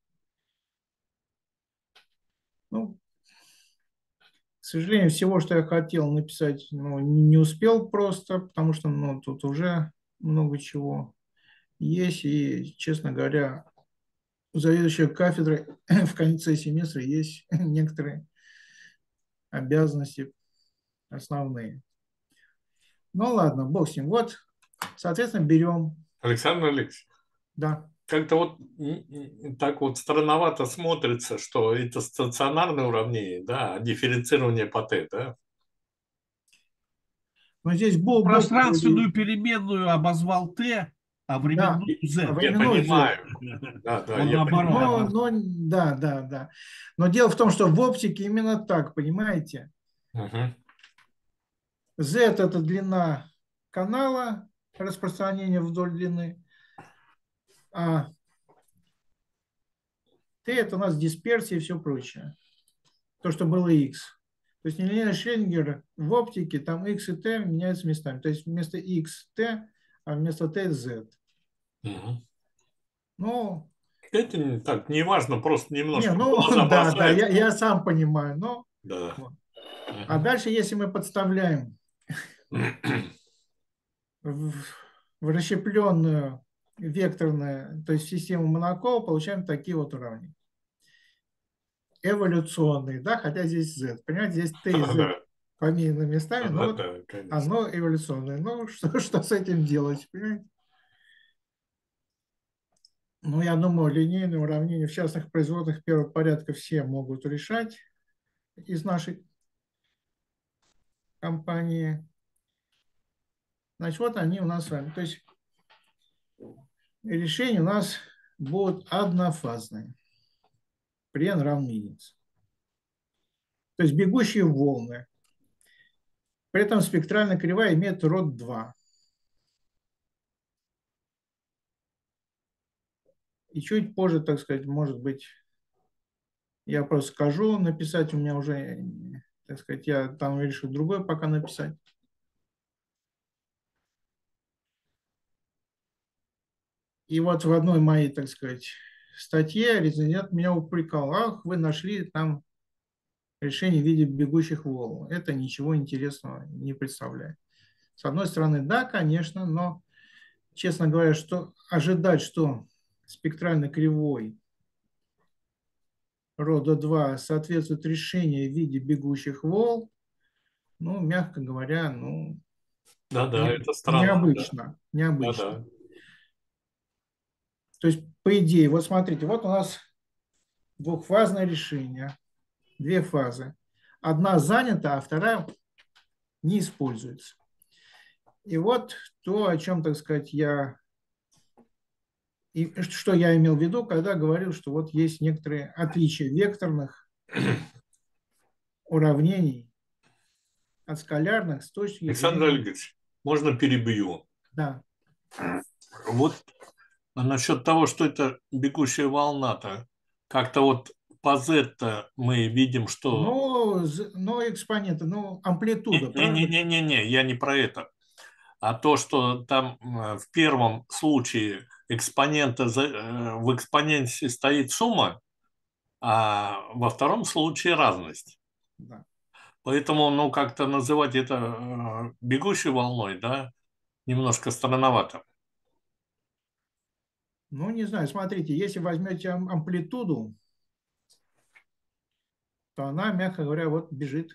Ну, к сожалению, всего, что я хотел написать, ну, не успел просто, потому что ну, тут уже много чего есть. И, честно говоря, у заведующего кафедры в конце семестра есть некоторые обязанности основные. Ну ладно, бог с ним. Вот, соответственно, берем. Александр Алексеевич, Да. как-то вот так вот странновато смотрится, что это стационарное уравнение, да, а дифференцирование по t, да? Но здесь бог, бог Пространственную переменную обозвал t, а да, временную Я z. временную понимаю. Z. Да, да, Он я наоборот. понимаю. Но, но, да, да, да. Но дело в том, что в оптике именно так, понимаете? Угу. Z – это длина канала, распространение вдоль длины, а T – это у нас дисперсия и все прочее. То, что было X. То есть нелинейный Шрёдингер в оптике, там X и T меняются местами. То есть вместо X – T, а вместо T – Z. Угу. Ну, Это не, так, не важно, просто не, немножко в ну, глаза да, да, я, бросается. я сам понимаю, но… Да. Вот. А дальше, если мы подставляем в, в расщепленную векторную, то есть систему Монакова, получаем такие вот уравнения. Эволюционные, да, хотя здесь Z. Понимаете, здесь T и Z Да, поменены местами, да, но да, вот да, конечно. оно эволюционное. Ну, что, что с этим делать, понимаете? Ну, я думаю, линейные уравнения в частных производных первого порядка все могут решать из нашей компании. Значит, вот они у нас с вами. То есть решения у нас будут однофазные при n равно единице. То есть бегущие волны. При этом спектральная кривая имеет род два. И чуть позже, так сказать, может быть, я просто скажу, написать у меня уже, так сказать, я там решил другой пока написать. И вот в одной моей, так сказать, статье резидент меня упрекал: ах, вы нашли там решение в виде бегущих волн. Это ничего интересного не представляет. С одной стороны, да, конечно, но, честно говоря, что ожидать, что спектральной кривой рода два соответствует решению в виде бегущих волн, ну, мягко говоря, ну, Да, да, не, это странно, да. необычно, Да, необычно. да. То есть, по идее, вот смотрите, вот у нас двухфазное решение, две фазы. Одна занята, а вторая не используется. И вот то, о чем, так сказать, я, и что я имел в виду, когда говорил, что вот есть некоторые отличия векторных уравнений от скалярных с точки Александр зрения… Олегович, можно перебью? Да, Вот насчет того, что это бегущая волна-то, как-то вот по Z-то мы видим, что… но, з- но экспоненты, ну, амплитуда, правда? Не-не-не-не, я не про это. А то, что там э, в первом случае экспонента, за- э, в экспоненте стоит сумма, а во втором случае разность. Да. Поэтому, ну, как-то называть это э, бегущей волной, да, немножко странновато. Ну, не знаю, смотрите, если возьмете ам- амплитуду, то она, мягко говоря, вот бежит.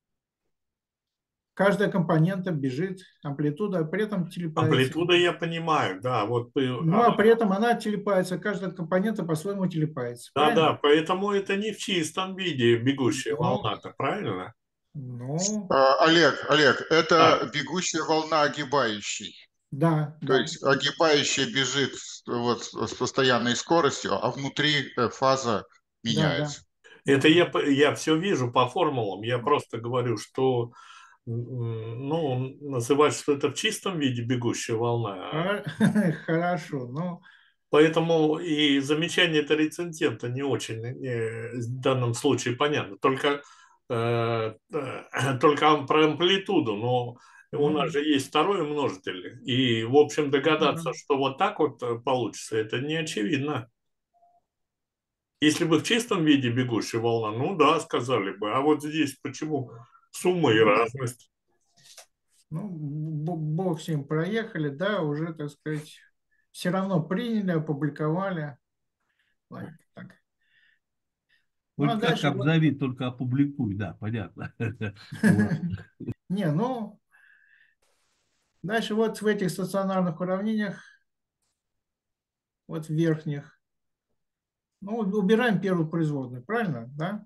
Каждая компонента бежит, амплитуда, при этом телепается. Амплитуда я понимаю, да, вот, э, Ну, а при этом она телепается, каждая компонента по-своему телепается. да, Правильно? да, поэтому это не в чистом виде бегущая Ну, волна-то, правильно? ну, А, Олег, Олег, Да, это бегущая волна огибающей. да, То да, есть огибающая бежит с- вот с постоянной скоростью, а внутри э, фаза да, да. меняется. Это я, п- я все вижу по формулам. Я просто говорю, что м, ну, называть, что это в чистом виде бегущая волна. Хора- Хорошо, ну, Поэтому и замечание это рецензента не очень э, в данном случае понятно. Только, э, э, только про амплитуду, но у нас ну, же есть второй множитель. И, в общем, догадаться, да. что вот так вот э, получится, это не очевидно. Если бы в чистом виде бегущая волна, ну да, сказали бы. А вот здесь почему сумма и Ну, разность? ну, б- бог с ним, проехали, да, уже, так сказать, все равно приняли, опубликовали. Ладно, так. Ну, а Хоть как дальше вот, обзови, только опубликуй, да, понятно. Вот. не, ну, дальше вот в этих стационарных уравнениях, вот в верхних, ну, убираем первую производную, правильно, да?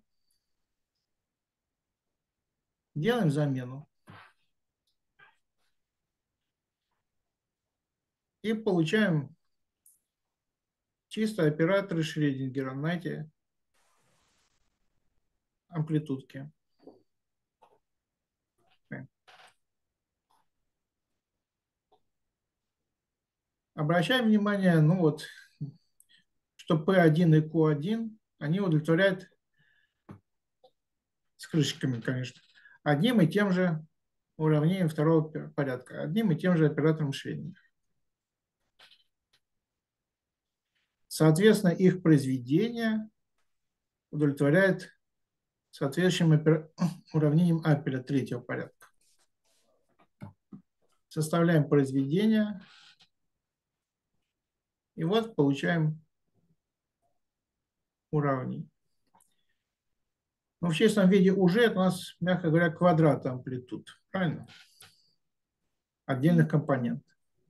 Делаем замену. И получаем чисто операторы Шрёдингера на эти амплитудки. Обращаем внимание, ну вот, что P один и Q один, они удовлетворяют с крышечками, конечно, одним и тем же уравнением второго порядка, одним и тем же оператором Шрёдингера. Соответственно, их произведение удовлетворяет соответствующим опера... уравнением Аппеля третьего порядка. Составляем произведение, и вот получаем уравнение. Но в чистом виде уже это у нас, мягко говоря, квадрат амплитуд. Правильно? Отдельных компонентов.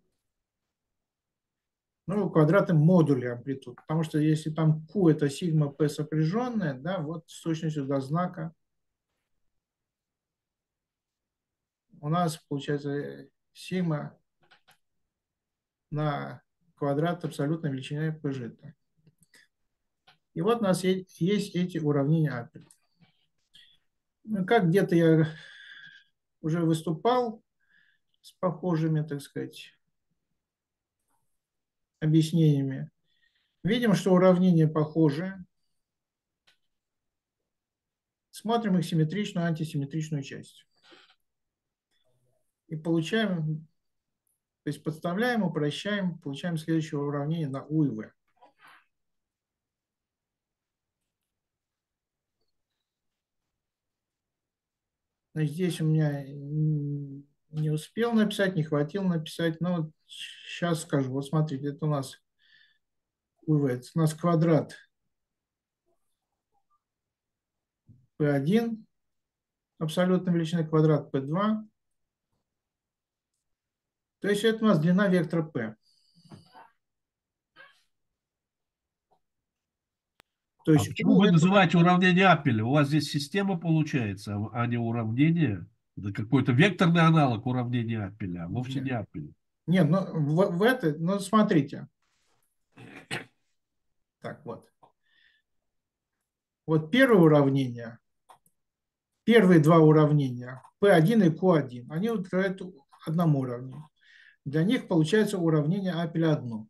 Ну, квадраты модуля амплитуд. Потому что если там Q это сигма P сопряженная, да, вот с точностью до знака у нас получается сигма на квадрат абсолютной величины Pg. И вот у нас есть эти уравнения Аппеля. Ну, как где-то я уже выступал с похожими, так сказать, объяснениями. Видим, что уравнения похожи. Смотрим их симметричную, антисимметричную часть. И получаем, то есть подставляем, упрощаем, получаем следующее уравнение на U и V. Значит, здесь у меня не успел написать, не хватило написать, но вот сейчас скажу. Вот смотрите, это у нас U и V, это у нас квадрат P один, абсолютной величины, квадрат P два. То есть это у нас длина вектора P. То А есть почему U вы это... называете уравнение Аппеля? У вас здесь система получается, а не уравнение. Это какой-то векторный аналог уравнения Аппеля, а вовсе не Аппель. Нет, ну в, в это, ну смотрите. Так, вот. Вот первое уравнение, первые два уравнения, P один и Q один, они удовлетворяют одному уравнению. Для них получается уравнение Аппеля одно.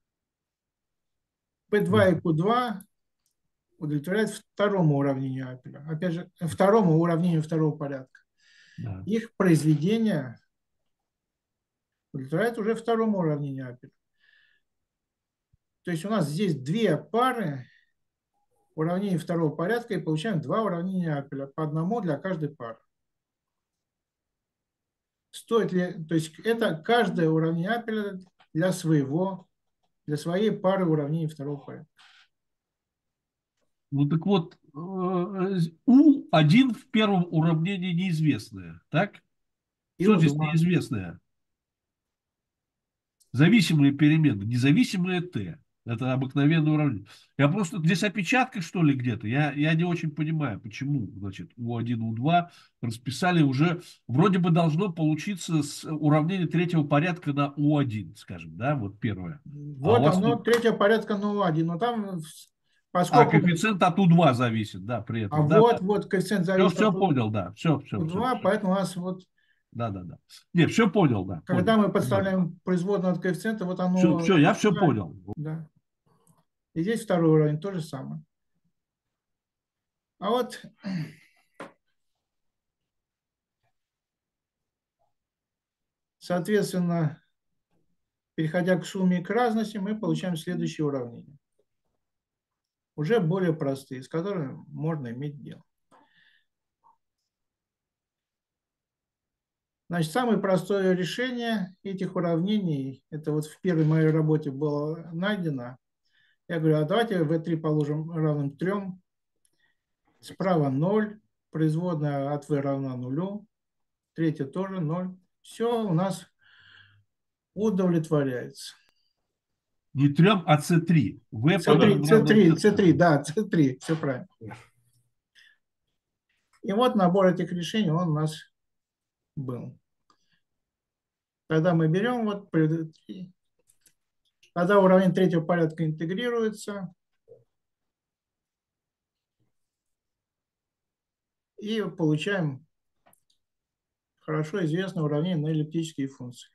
P два и Q два удовлетворяют второму уравнению Аппеля. Опять же, второму уравнению второго порядка. Да. Их произведение удовлетворяет уже второму уравнению Аппеля. То есть у нас здесь две пары уравнений второго порядка и получаем два уравнения Аппеля, по одному для каждой пары. Стоит ли, то есть это каждое уравнение Аппеля для своего, для своей пары уравнений второго порядка. Ну так вот, У один в первом уравнении неизвестное, так? И Что здесь У два. неизвестное? Зависимые перемены, независимые Т. Это обыкновенное уравнение. Я просто здесь опечатка, что ли, где-то. Я, я не очень понимаю, почему, значит, У один, У два расписали уже, вроде бы должно получиться с уравнения третьего порядка на У один, скажем, да, вот первое. А у Вот вас оно, тут... третьего порядка на У один. Но там А Поскольку... коэффициент от У два зависит, да, при А этом. Да, вот, да. вот коэффициент Все, зависит все от понял, да. Все, все, все, У два, все. поэтому у нас вот, Да, да, да. Нет, все понял, да. когда Понял. мы подставляем производную от коэффициента, вот Все, оно... все, я все понял. Да. И здесь второй уровень то же самое. А вот соответственно, переходя к сумме и к разности, мы получаем следующие уравнения. Уже более простые, с которыми можно иметь дело. Значит, самое простое решение этих уравнений, это вот в первой моей работе было найдено. Я говорю, а давайте вэ три положим равным трем, справа ноль, производная от v равна нулю, третья тоже ноль. Все у нас удовлетворяется. Не трем, а С три. В С три, по С три, С три, да, С три, все правильно. И вот набор этих решений, он у нас был. Когда мы берем, вот, когда уравнение третьего порядка интегрируется, и получаем хорошо известное уравнение на эллиптические функции.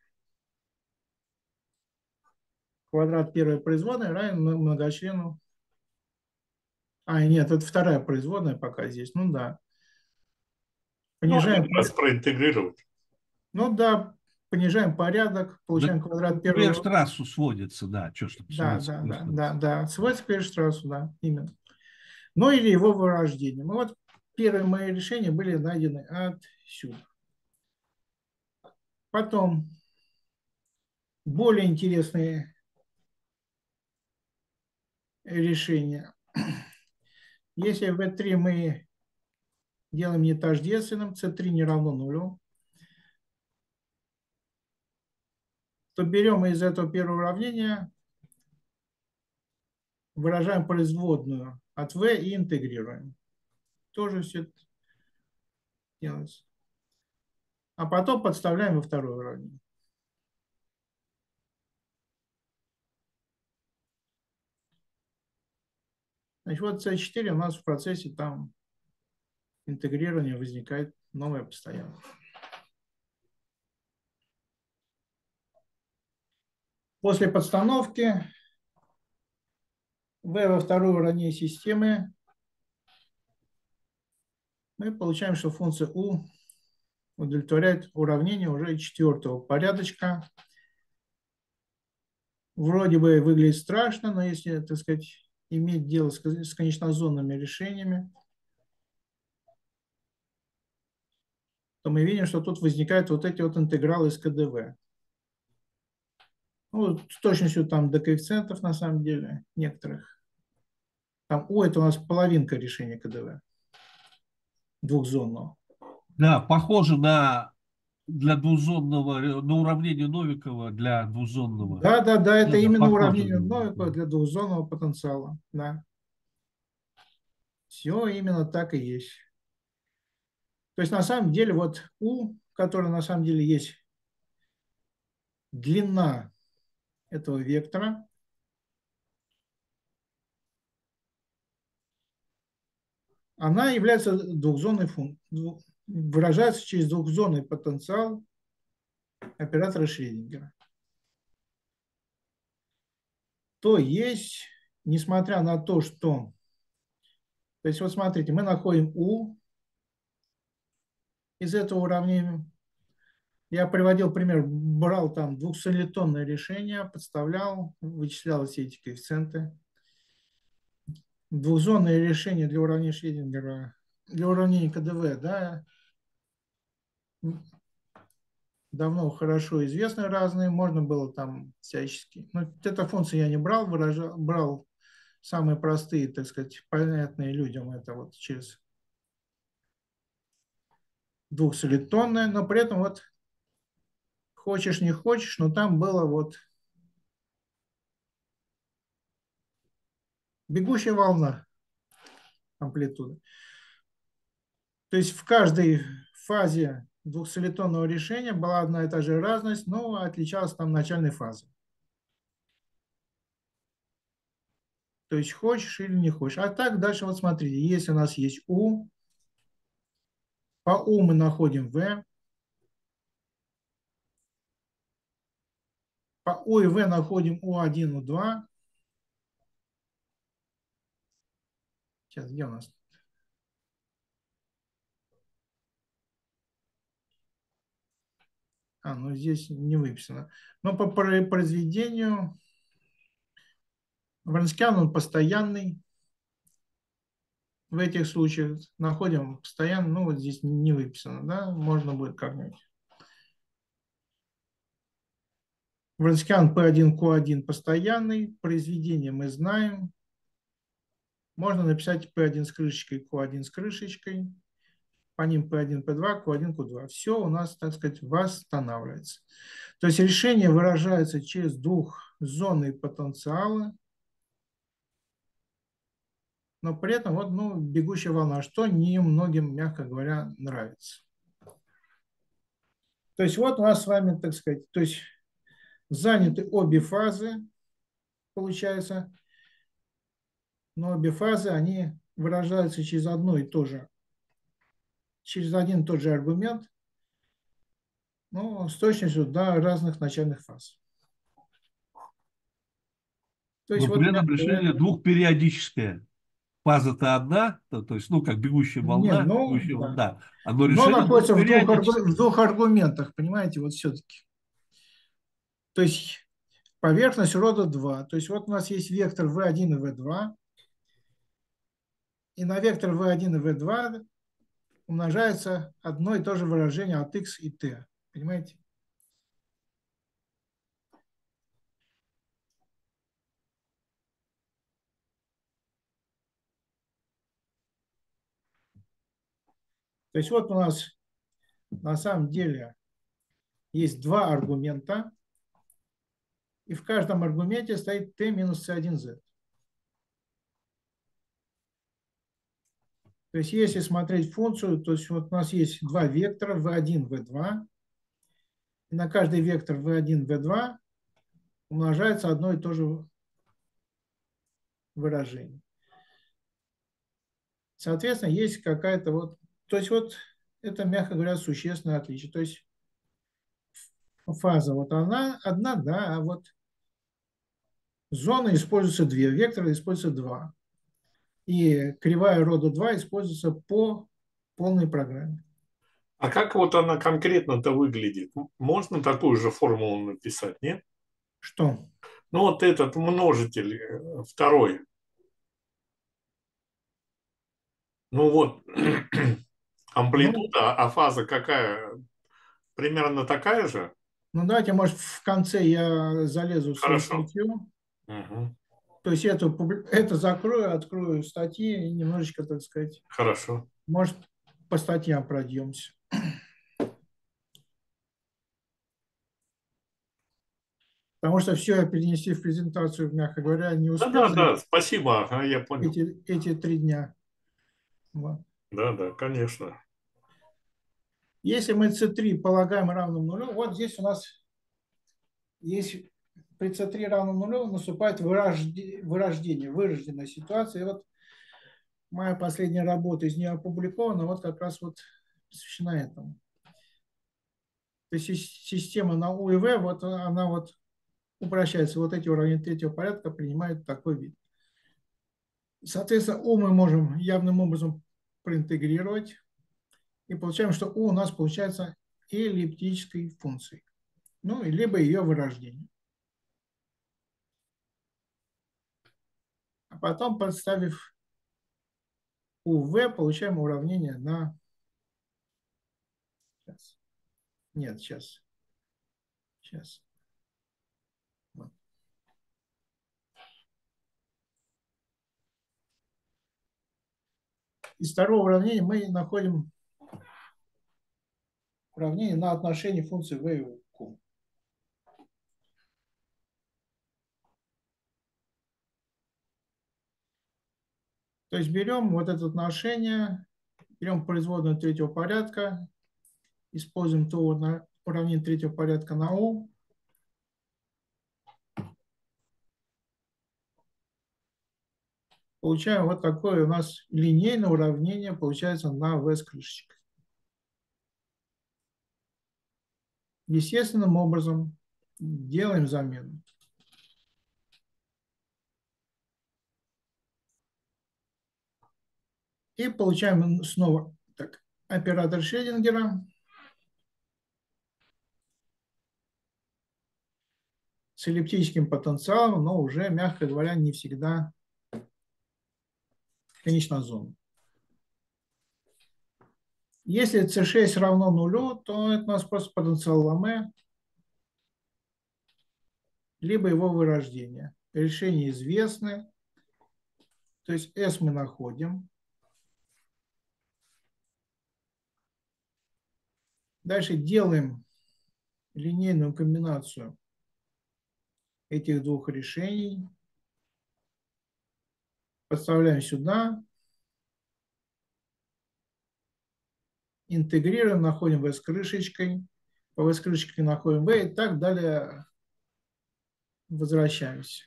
Квадрат первой производной равен многочлену. А, нет, это вторая производная пока здесь. Ну да. Понижаем. Ну, раз проинтегрировать. Ну да, понижаем порядок, получаем Да, квадрат к первой. Вейерштрассу сводится, да. Что ж там, Да, сводится да, к да, Вейерштрассу. да, да. Сводится к Вейерштрассу, да, именно. Ну или его вырождение. Ну вот первые мои решения были найдены отсюда. Потом более интересные решения. Если вэ три мы делаем не тождественным, С три не равно нулю, то берем из этого первого уравнения, выражаем производную от v и интегрируем. Тоже все это делается. А потом подставляем во второе уравнение. Значит, вот С четыре у нас в процессе там интегрирования возникает новое постоянное. После подстановки v во второе уравнение системы мы получаем, что функция u удовлетворяет уравнение уже четвертого порядочка. Вроде бы выглядит страшно, но если, так сказать, иметь дело с конечнозонными решениями, то мы видим, что тут возникают вот эти вот интегралы из ка дэ вэ. Ну, с точностью там до коэффициентов на самом деле некоторых. Там у это у нас половинка решения ка дэ вэ двухзонного. Да, похоже на для двузонного, на уравнение Новикова для двузонного. Да, да, да, это Да, да, именно похоже. уравнение Новикова для двухзонного потенциала. Да. Все именно так и есть. То есть на самом деле вот у, который на самом деле есть длина этого вектора, она является двухзонной функцией, выражается через двухзонный потенциал оператора Шрёдингера. То есть, несмотря на то, что... То есть, вот смотрите, мы находим u из этого уравнения. Я приводил пример, брал там двухсолитонное решение, подставлял, вычислял все эти коэффициенты. Двухзонное решение для уравнения Шрёдингера, для уравнения ка дэ вэ, да, давно хорошо известны разные, можно было там всячески. Но эту функцию я не брал, выражал, брал самые простые, так сказать, понятные людям, это вот через двухсолитонное, но при этом вот хочешь не хочешь, но там было вот бегущая волна амплитуды. То есть в каждой фазе двухсолитонного решения была одна и та же разность, но отличалась там начальной фазой. То есть хочешь или не хочешь. А так дальше вот смотрите, если у нас есть U, по U мы находим V, по U и V находим U один, U два. Сейчас, где у нас? А, ну здесь не выписано. Но по произведению Вронскян он постоянный. В этих случаях находим постоянно, ну вот здесь не выписано, да, можно будет как-нибудь. Вронскян P один, Q один постоянный, произведение мы знаем. Можно написать P один с крышечкой, Q один с крышечкой, по ним P один, P два, Q один, Q два. Все у нас, так сказать, восстанавливается. То есть решение выражается через двухзонные потенциалы, но при этом вот, ну, бегущая волна, что не многим, мягко говоря, нравится. То есть вот у нас с вами, так сказать, то есть заняты обе фазы, получается, но обе фазы, они выражаются через одно и то же, через один и тот же аргумент, но с точностью до разных начальных фаз. То есть Но вот, при этом решение двухпериодическое. Фаза-то одна, то, то есть, ну, как бегущая не, волна, ну, бегущая да. волна, оно Но решение находится в двух, аргу- в двухпериодическое. двух аргументах, понимаете, вот все-таки. То есть поверхность рода два. То есть вот у нас есть вектор вэ один и вэ два, и на вектор вэ один и вэ два умножается одно и то же выражение от x и t. Понимаете? То есть вот у нас на самом деле есть два аргумента, и в каждом аргументе стоит t минус си один зет. То есть если смотреть функцию, то есть вот у нас есть два вектора вэ один, вэ два, и на каждый вектор вэ один, вэ два умножается одно и то же выражение. Соответственно, есть какая-то вот, то есть вот это, мягко говоря, существенное отличие. То есть фаза вот она одна, да, а вот зона используется две, вектора используется два. И кривая рода два используется по полной программе. А как вот она конкретно-то выглядит? Можно такую же формулу написать, нет? Что? Ну вот этот множитель э, второй. Ну вот Ну, амплитуда, а фаза какая? Примерно такая же? ну давайте, может, в конце я залезу в свою Хорошо. статью. Угу. То есть эту, это закрою, открою статьи и немножечко, так сказать, Хорошо. может, по статьям пройдемся. Потому что все я перенести в презентацию, мягко говоря, не Да, успел да, за да, спасибо, ага, я понял. эти, эти три дня. Вот. Да, да, конечно. Если мы си три полагаем равным нулю, вот здесь у нас есть при си три равном нулю наступает вырождение, вырождение, вырожденная ситуация. И вот моя последняя работа из нее опубликована, вот как раз вот посвящена этому. То есть система на У и В, вот она вот упрощается. Вот эти уровни третьего порядка принимают такой вид. Соответственно, У мы можем явным образом проинтегрировать. И получаем, что У у нас получается эллиптической функцией. Ну, либо ее вырождение. А потом, подставив У В, получаем уравнение на... Сейчас. Нет, сейчас. Сейчас. Вот. Из второго уравнения мы находим уравнение на отношение функции V и Q. То есть берем вот это отношение, берем производную третьего порядка, используем то уравнение третьего порядка на U. получаем вот такое у нас линейное уравнение, получается на v с крышечкой. Естественным образом делаем замену. И получаем снова так, оператор Шрёдингера с эллиптическим потенциалом, но уже, мягко говоря, не всегда конечнозонным. Если c шесть равно нулю, то это у нас просто потенциал Ламé, либо его вырождение. Решения известны. То есть S мы находим. Дальше делаем линейную комбинацию этих двух решений. Подставляем сюда. Интегрируем, находим v с крышечкой. По v с крышечкой находим v и так далее. Возвращаемся.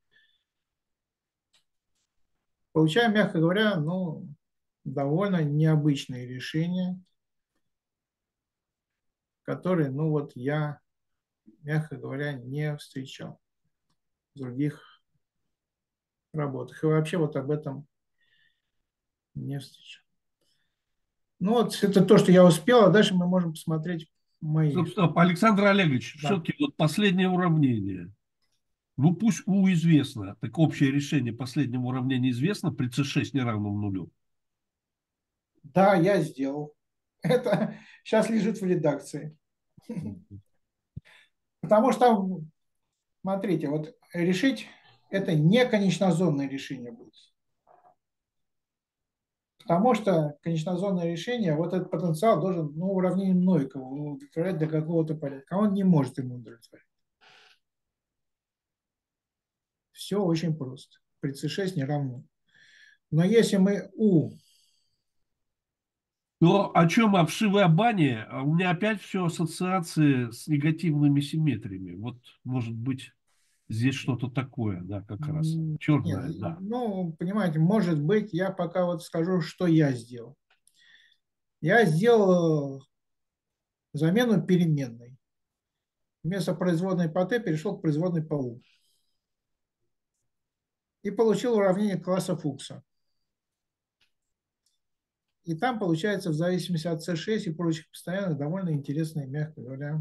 Получаем, мягко говоря, ну, довольно необычные решения, которые, ну вот я, мягко говоря, не встречал в других работах. И вообще вот об этом не встречал. Ну вот это то, что я успел, а дальше мы можем посмотреть мои. Стоп, стоп. Александр Олегович, Да. все-таки вот последнее уравнение. Ну пусть U известно, так общее решение последнего уравнения известно при c шесть не равном нулю. Да, я сделал. Это сейчас лежит в редакции. Потому что, смотрите, вот решить это не конечнозонное решение будет. Потому что конечнозонное решение, вот этот потенциал должен, ну, уравнение Нойкова удовлетворять до какого-то порядка. А он не может ему удовлетворять. Все очень просто. При c шесть не равно. Но если мы U... Но о чем о Шиве-Абане, у меня опять все ассоциации с негативными симметриями. Вот, может быть, здесь что-то такое, да, как раз. Черное, Нет, да. ну, понимаете, может быть, я пока вот скажу, что я сделал. Я сделал замену переменной. Вместо производной по t перешел к производной по u. И получил уравнение класса Фукса. И там получается, в зависимости от c шесть и прочих постоянных, довольно интересные, мягко говоря,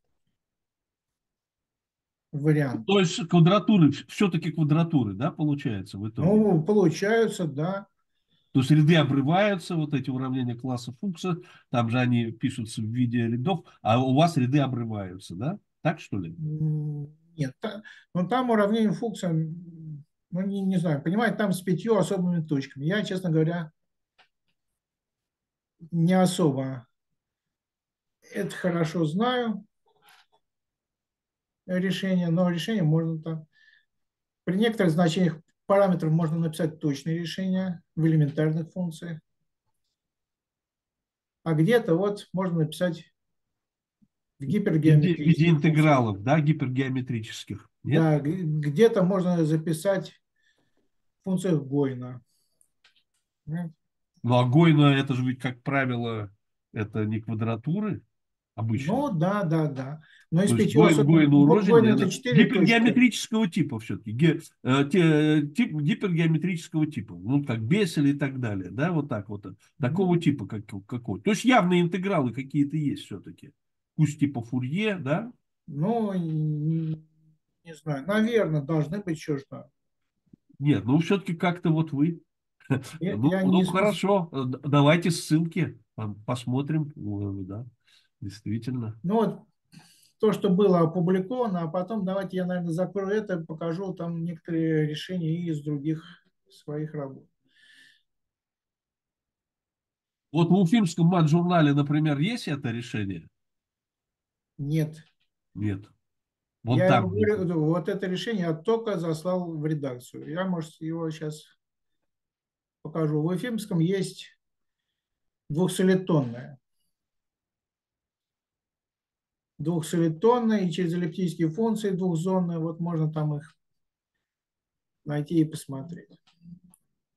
варианты. То есть квадратуры, все-таки квадратуры, да, получается в итоге? Ну, получаются, да. То есть ряды обрываются, вот эти уравнения класса Фукса, там же они пишутся в виде рядов, а у вас ряды обрываются, да? Так что ли? Нет, но там уравнение Фукса, ну, не, не знаю, понимаете, там с пятью особыми точками. Я, честно говоря, не особо это хорошо знаю, решение, но решение можно там. При некоторых значениях параметров можно написать точные решения в элементарных функциях. А где-то вот можно написать в В виде, в гипергеометрических виде функциях. интегралов, да, гипергеометрических. Нет? Да, где-то можно записать в функциях Гойна. Ну, а Гойна, это же ведь, как правило, это не квадратуры обычно. Ну, да, да, да. Но из То есть пятью Гойн, Гойн особенно... урожен, Гойн это это четыре точки. гипергеометрического типа все-таки. Ге, э, те, тип, гипергеометрического типа. Ну, как Бессель и так далее. Да, вот так вот. Такого Ну, типа как, какой. То есть явные интегралы какие-то есть все-таки. Пусть типа Фурье, да? ну, не, не знаю. Наверное, должны быть что-то. Нет, ну все-таки как-то вот вы. Я, Ну, я ну не... хорошо, д- давайте ссылки, пом- посмотрим. Ну, да, действительно. Ну, вот то, что было опубликовано, а потом давайте я, наверное, закрою это, покажу там некоторые решения и из других своих работ. Вот в Уфимском мат-журнале, например, есть это решение? Нет. Нет. Вон Я там где-то. говорю, вот это решение я только заслал в редакцию. Я, может, его сейчас покажу. В Уфимском есть двухсолитонная. Двухсолитонная и через эллиптические функции двухзонные. Вот можно там их найти и посмотреть.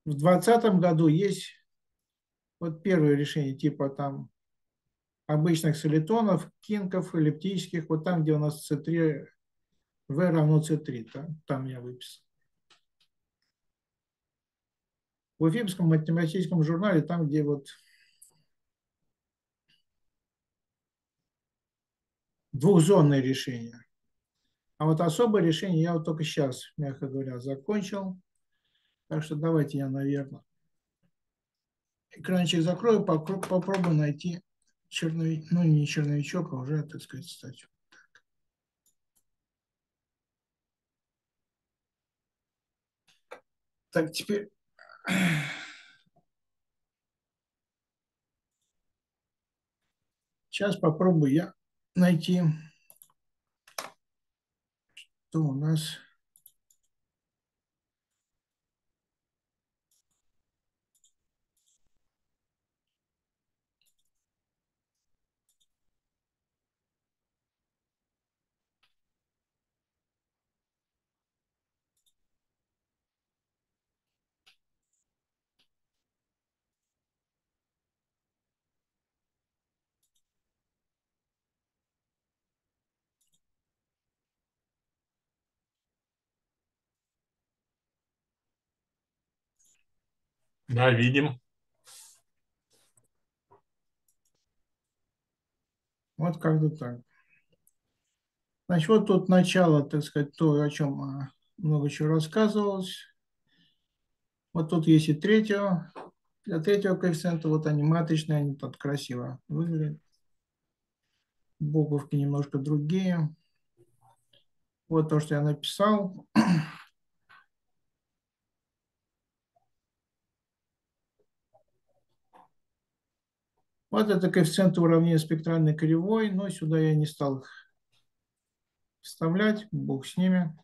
В двадцатом году есть вот первое решение типа там обычных солитонов, кинков, эллиптических, вот там, где у нас си три, v равно си три, там, там я выписал. В Уфимском математическом журнале, там, где вот двухзонные решения. А вот особое решение я вот только сейчас, мягко говоря, закончил. Так что давайте я, наверное, экранчик закрою, попробую найти черновик, ну не черновичок, а уже, так сказать, статью. Так, теперь сейчас попробую я найти, что у нас. Да, видим. Вот как-то так. Значит, вот тут начало, так сказать, то, о чем много чего рассказывалось. Вот тут есть и третьего. Для третьего коэффициента вот они маточные, они тут красиво выглядят. Буковки немножко другие. Вот то, что я написал. Вот это коэффициенты уравнения спектральной кривой, но сюда я не стал их вставлять, бог с ними.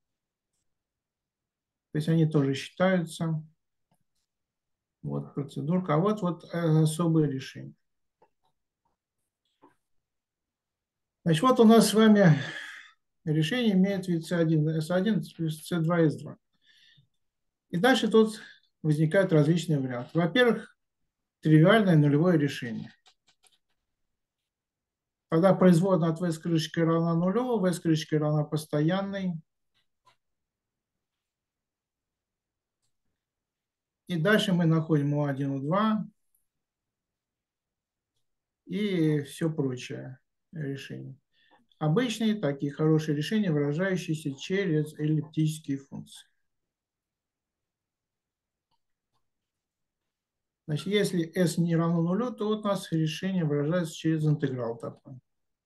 То есть они тоже считаются. Вот процедурка. А вот, вот особые решения. Значит, вот у нас с вами решение имеет вид си один, эс один плюс си два, эс два. И дальше тут возникают различные варианты. Во-первых, тривиальное нулевое решение. Когда производная от v с крышечкой равна нулю, v с крышечкой равна постоянной. И дальше мы находим у один, у два и все прочее решение. Обычные такие хорошие решения, выражающиеся через эллиптические функции. Значит, если s не равно нулю, то вот у нас решение выражается через интеграл такой.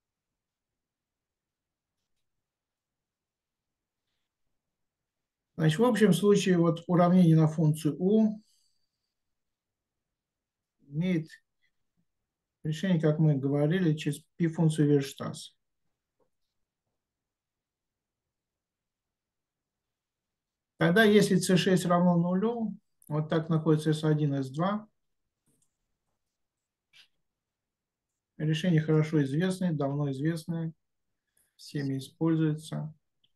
Значит, в общем случае вот уравнение на функцию u имеет решение, как мы говорили, через π-функцию Вирштасса. Тогда, если си шесть равно нулю, вот так находится эс один, эс два. Решение хорошо известное, давно известное, всеми используется.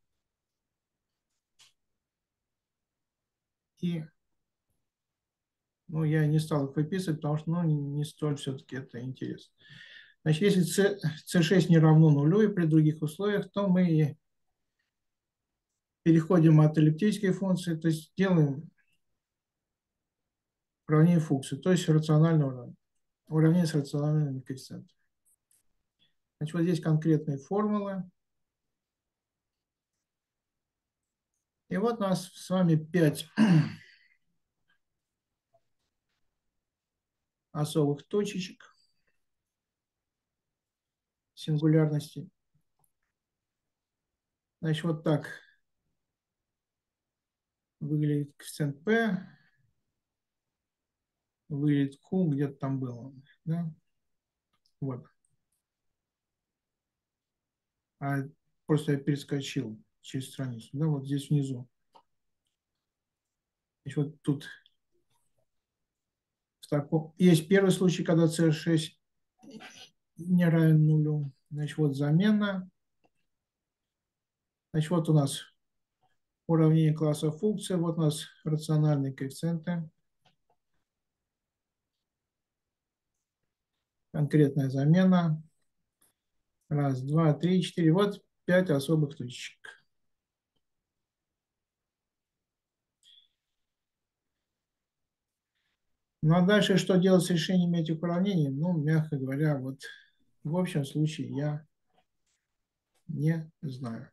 И ну, я не стал их выписывать, потому что ну, не столь все-таки это интересно. Значит, если си шесть не равно нулю и при других условиях, то мы переходим от эллиптической функции, то есть делаем уравнение функции, то есть рациональное уравнение, уравнение с рациональными коэффициентами. Значит, вот здесь конкретные формулы. И вот у нас с вами пять особых точечек сингулярности. Значит, вот так выглядит коэффициент P, выглядит Q, где-то там было. Да? Вот. А просто я перескочил через страницу. Да, вот здесь внизу. Значит, вот тут в таком... есть первый случай, когда си шесть не равен нулю. Значит, вот замена. Значит, вот у нас Уравнение класса функций. Вот у нас рациональные коэффициенты. Конкретная замена. Раз, два, три, четыре. Вот пять особых точек. Ну а дальше что делать с решением этих уравнений? Ну, мягко говоря, вот в общем случае я не знаю.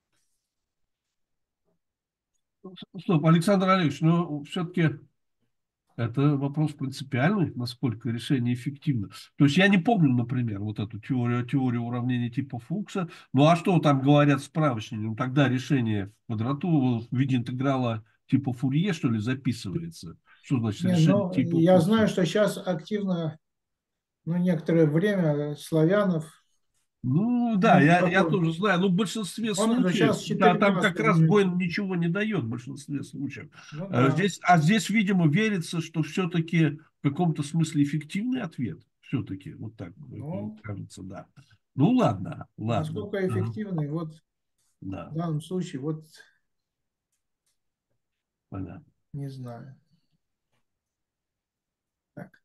Стоп, Александр Олегович, но все-таки это вопрос принципиальный, насколько решение эффективно. То есть я не помню, например, вот эту теорию, теорию уравнений типа Фукса. Ну а что там говорят справочники? Ну тогда решение в квадратуру в виде интеграла типа Фурье, что ли, записывается? Что значит Не, решение ну, типа я знаю, Фукса? что сейчас активно, ну, некоторое время славянов, Ну да, ну, я, я такой, тоже знаю, но в большинстве он уже случаев, сейчас да, четыре там класса как раз применяется. Гойн ничего не дает в большинстве случаев. Ну А да. здесь, а здесь, видимо, верится, что все-таки в каком-то смысле эффективный ответ. Все-таки, вот так э, Ну, кажется, да. Ну ладно, ладно. насколько Ага, эффективный, вот в да, данном случае, вот понятно. не знаю. Так,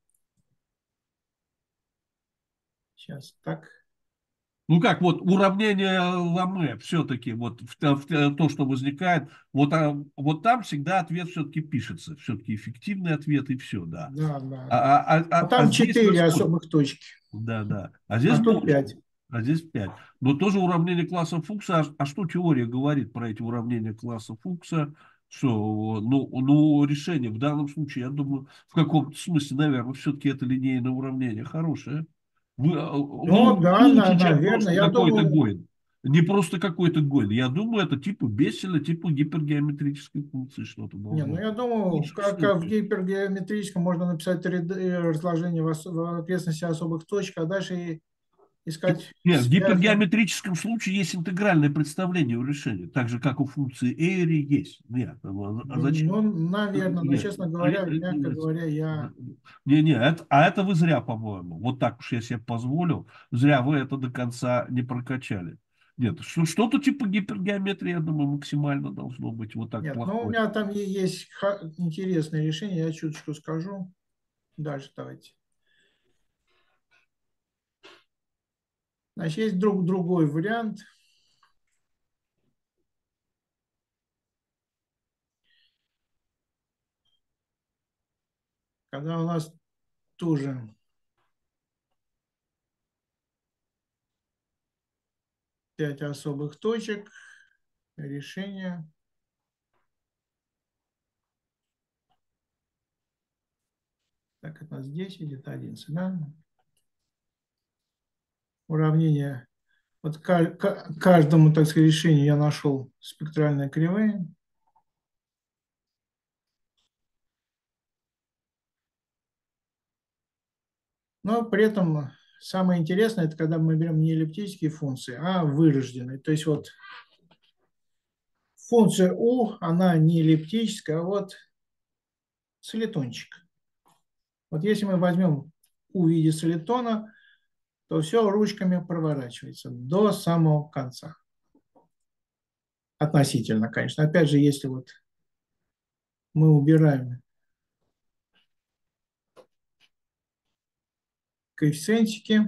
сейчас так. Ну как, вот уравнение Ламэ все-таки, вот в, в- в то, что возникает, вот, а, вот там всегда ответ все-таки пишется, все-таки эффективный ответ и все, да. Да, да, А, да. а, а, А а- а там здесь четыре насколько? особых точки, Да, да. А здесь а тут больше. пять. А здесь пять. Но тоже уравнение класса Фукса. А, а что теория говорит про эти уравнения класса Фукса? Что, ну, ну, решение в данном случае, я думаю, в каком-то смысле, наверное, все-таки это линейное уравнение хорошее. Вы, а, ну, Ну да, на- лучше, чем наверное. просто Я какой-то думаю, гойн. Не просто какой-то гойн. Я думаю, это типа Бесселя, типа гипергеометрической функции что-то не, ну должно я быть. В думаю, лучшем как как в случае. гипергеометрическом можно написать ряд- э, разложение в, ос- в окрестности особых точек, а дальше и искать Нет, в связи. гипергеометрическом случае есть интегральное представление у решения, так же, как у функции Эйри есть. Нет, а а Ну, зачем? ну, наверное, но, Нет, честно нет, говоря, мягко нет, говоря, я... не, не, это, а это вы зря, по-моему. Вот так уж я себе позволил. Зря вы это до конца не прокачали. Нет, что- что-то типа гипергеометрии, я думаю, максимально должно быть вот так Нет, но у плохое. меня там и есть ха- интересное решение, я чуточку скажу. Дальше давайте. Значит, есть друг, другой вариант. Когда у нас тоже пять особых точек, решение. Так, это у нас десять, где-то одиннадцать, да? Уравнение. Вот ка- ка- каждому, так сказать, решению я нашел спектральные кривые. Но при этом самое интересное, это когда мы берем не эллиптические функции, а вырожденные. То есть вот функция u, она не эллиптическая, а вот солитончик. Вот если мы возьмем u в виде солитона, то все ручками проворачивается до самого конца. Относительно, конечно. Опять же, если вот мы убираем коэффициентики,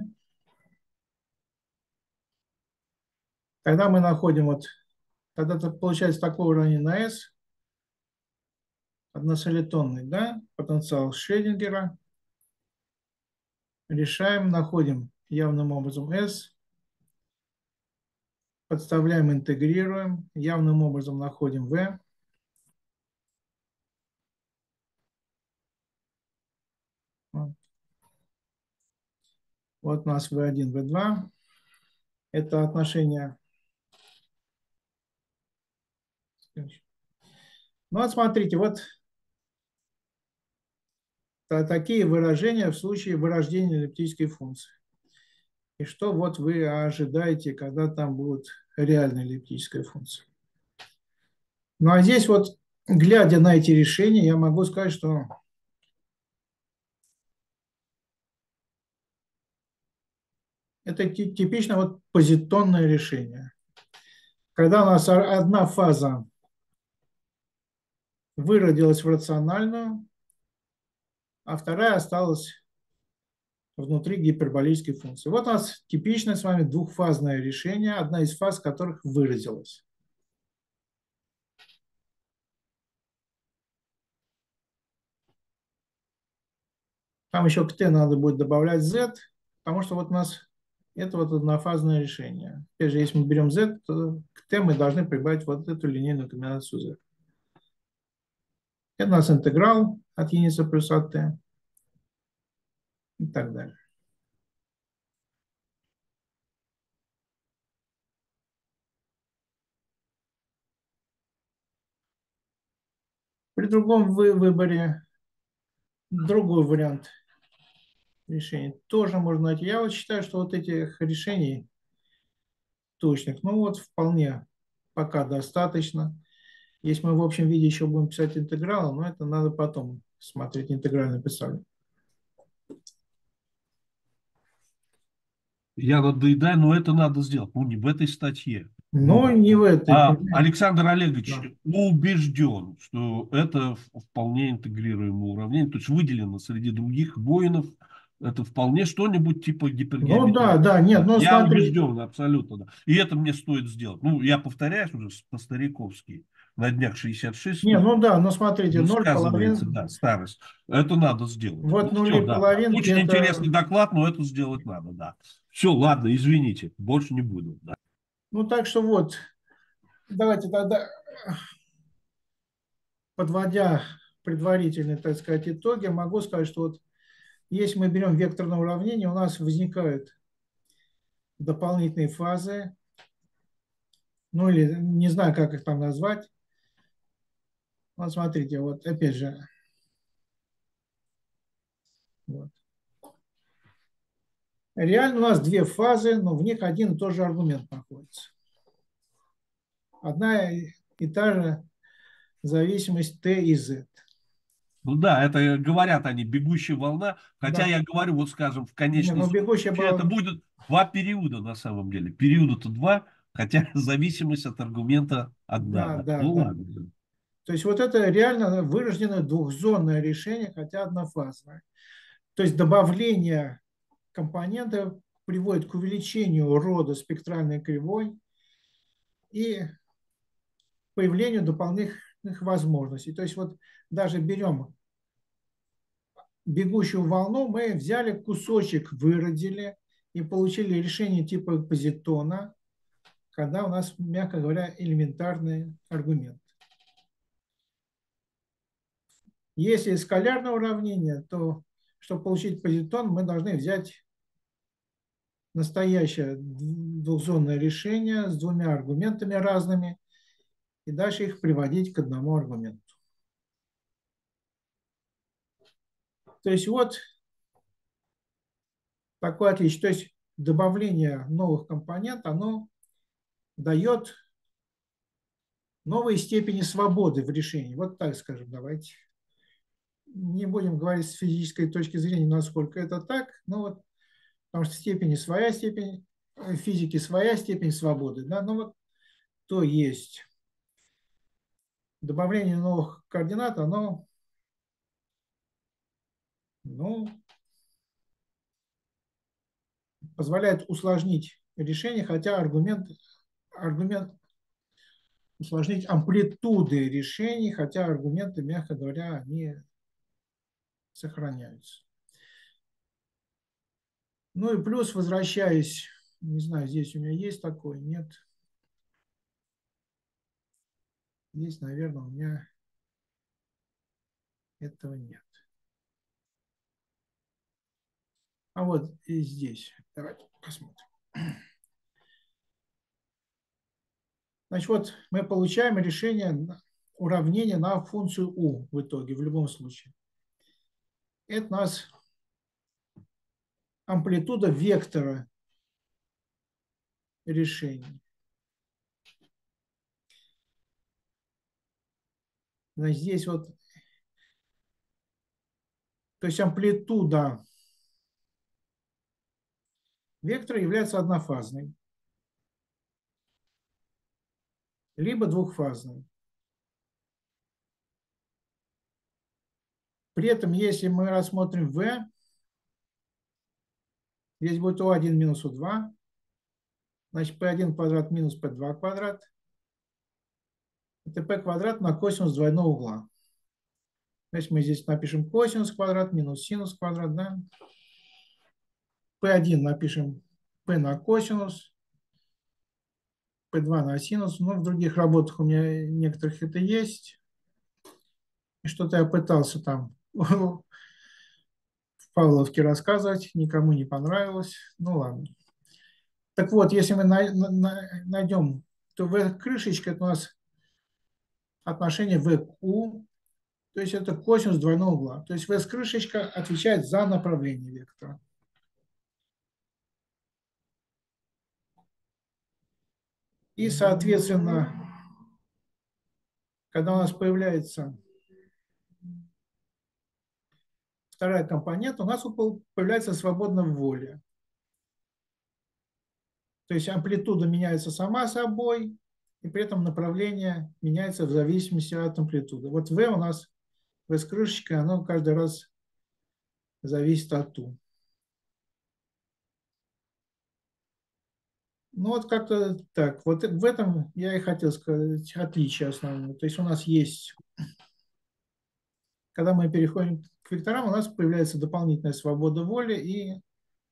тогда мы находим вот, тогда это получается такое уравнение на S, односолитонный, да, потенциал Шрёдингера. Решаем, находим явным образом S, подставляем, интегрируем, явным образом находим V. Вот, вот у нас V один, V два. Это отношение. Ну вот смотрите, вот такие выражения в случае вырождения эллиптической функции. И что вот вы ожидаете, когда там будет реальная эллиптическая функция. Ну а здесь вот, глядя на эти решения, я могу сказать, что это типично вот позитонное решение. Когда у нас одна фаза выродилась в рациональную, а вторая осталась внутри гиперболической функции. Вот у нас типичное с вами двухфазное решение, одна из фаз которых выразилась. Там еще к t надо будет добавлять z, потому что вот у нас это вот однофазное решение. Опять же, если мы берем z, то к t мы должны прибавить вот эту линейную комбинацию z. Это у нас интеграл от единицы плюс от t и так далее. При другом вы- выборе другой вариант решения тоже можно найти. Я вот считаю, что вот этих решений точных, ну вот вполне пока достаточно. Если мы в общем виде еще будем писать интегралы, но это надо потом смотреть интегральное писание. Я надоедаю, но это надо сделать. Ну, не в этой статье. Но Ну, не в этой. а Александр Олегович Да. убежден, что это вполне интегрируемое уравнение, то есть выделено среди других воинов. Это вполне что-нибудь типа Ну гипергеометрии. да, да, нет, ну Я смотри. убежден, абсолютно, да. И это мне стоит сделать. Ну, я повторяюсь уже по-стариковски. На днях шестьдесят шесть Не, ну да, но смотрите, ну, ноль сказывается, половин. да, старость. Это надо сделать. Вот Ну, все, нули да. половинки Очень интересный это. доклад, но это сделать надо, да. Все, ладно, извините, больше не буду. Да. Ну так что вот, давайте тогда, подводя предварительные, так сказать, итоги, могу сказать, что вот если мы берем векторное уравнение, у нас возникают дополнительные фазы, ну или не знаю, как их там назвать. Вот смотрите, вот опять же, вот. Реально у нас две фазы, но в них один и тот же аргумент находится. Одна и та же зависимость t и z. Ну да, это говорят они, бегущая волна. Хотя Да. я говорю, вот скажем, в Не, конечном ну бегущая случае это волна. будет два периода на самом деле. Периода-то два, хотя зависимость от аргумента одна. Да, Да. да, Ну да. ладно. Да. То есть вот это реально вырожденное двухзонное решение, хотя однофазное. То есть добавление компонента приводит к увеличению рода спектральной кривой и появлению дополнительных возможностей. То есть вот даже берем бегущую волну, мы взяли кусочек, выродили и получили решение типа позитона, когда у нас, мягко говоря, элементарный аргумент. Если скалярное уравнение, то чтобы получить позитон, мы должны взять настоящее двухзонное решение с двумя аргументами разными и дальше их приводить к одному аргументу. То есть вот такое отличие. То есть добавление новых компонентов, оно дает новые степени свободы в решении. Вот так скажем, давайте. Не будем говорить с физической точки зрения, насколько это так, но вот, потому что степени своя степень, физики своя степень свободы. Да? Но вот то есть добавление новых координат, оно ну, позволяет усложнить решение, хотя аргумент, аргумент усложнить амплитуды решений, хотя аргументы, мягко говоря, они сохраняются. Ну и плюс, возвращаясь, не знаю, здесь у меня есть такой, нет. Здесь, наверное, у меня этого нет. А вот и здесь. Давайте посмотрим. Значит, вот мы получаем решение уравнения на функцию u в итоге, в любом случае. Это у нас амплитуда вектора решений. Значит, здесь вот, то есть амплитуда вектора является однофазной, либо двухфазной. При этом, если мы рассмотрим V, здесь будет у один минус у два, значит, p один квадрат минус p два квадрат. Это p квадрат на косинус двойного угла. Значит, мы здесь напишем косинус квадрат минус синус квадрат, да? p один напишем p на косинус, p два на синус. Но в других работах у меня некоторых это есть. И что-то я пытался там в Павловке рассказывать, никому не понравилось. Ну ладно. Так вот, если мы найдем, то V крышечка это у нас отношение V к U, то есть это косинус двойного угла. То есть V с крышечка отвечает за направление вектора. И, соответственно, когда у нас появляется вторая компонента, у нас появляется свободная воля. То есть амплитуда меняется сама собой, и при этом направление меняется в зависимости от амплитуды. Вот V у нас, V с крышечкой, оно каждый раз зависит от U. Ну вот как-то так. Вот в этом я и хотел сказать отличие основное. То есть у нас есть, когда мы переходим к векторам, у нас появляется дополнительная свобода воли и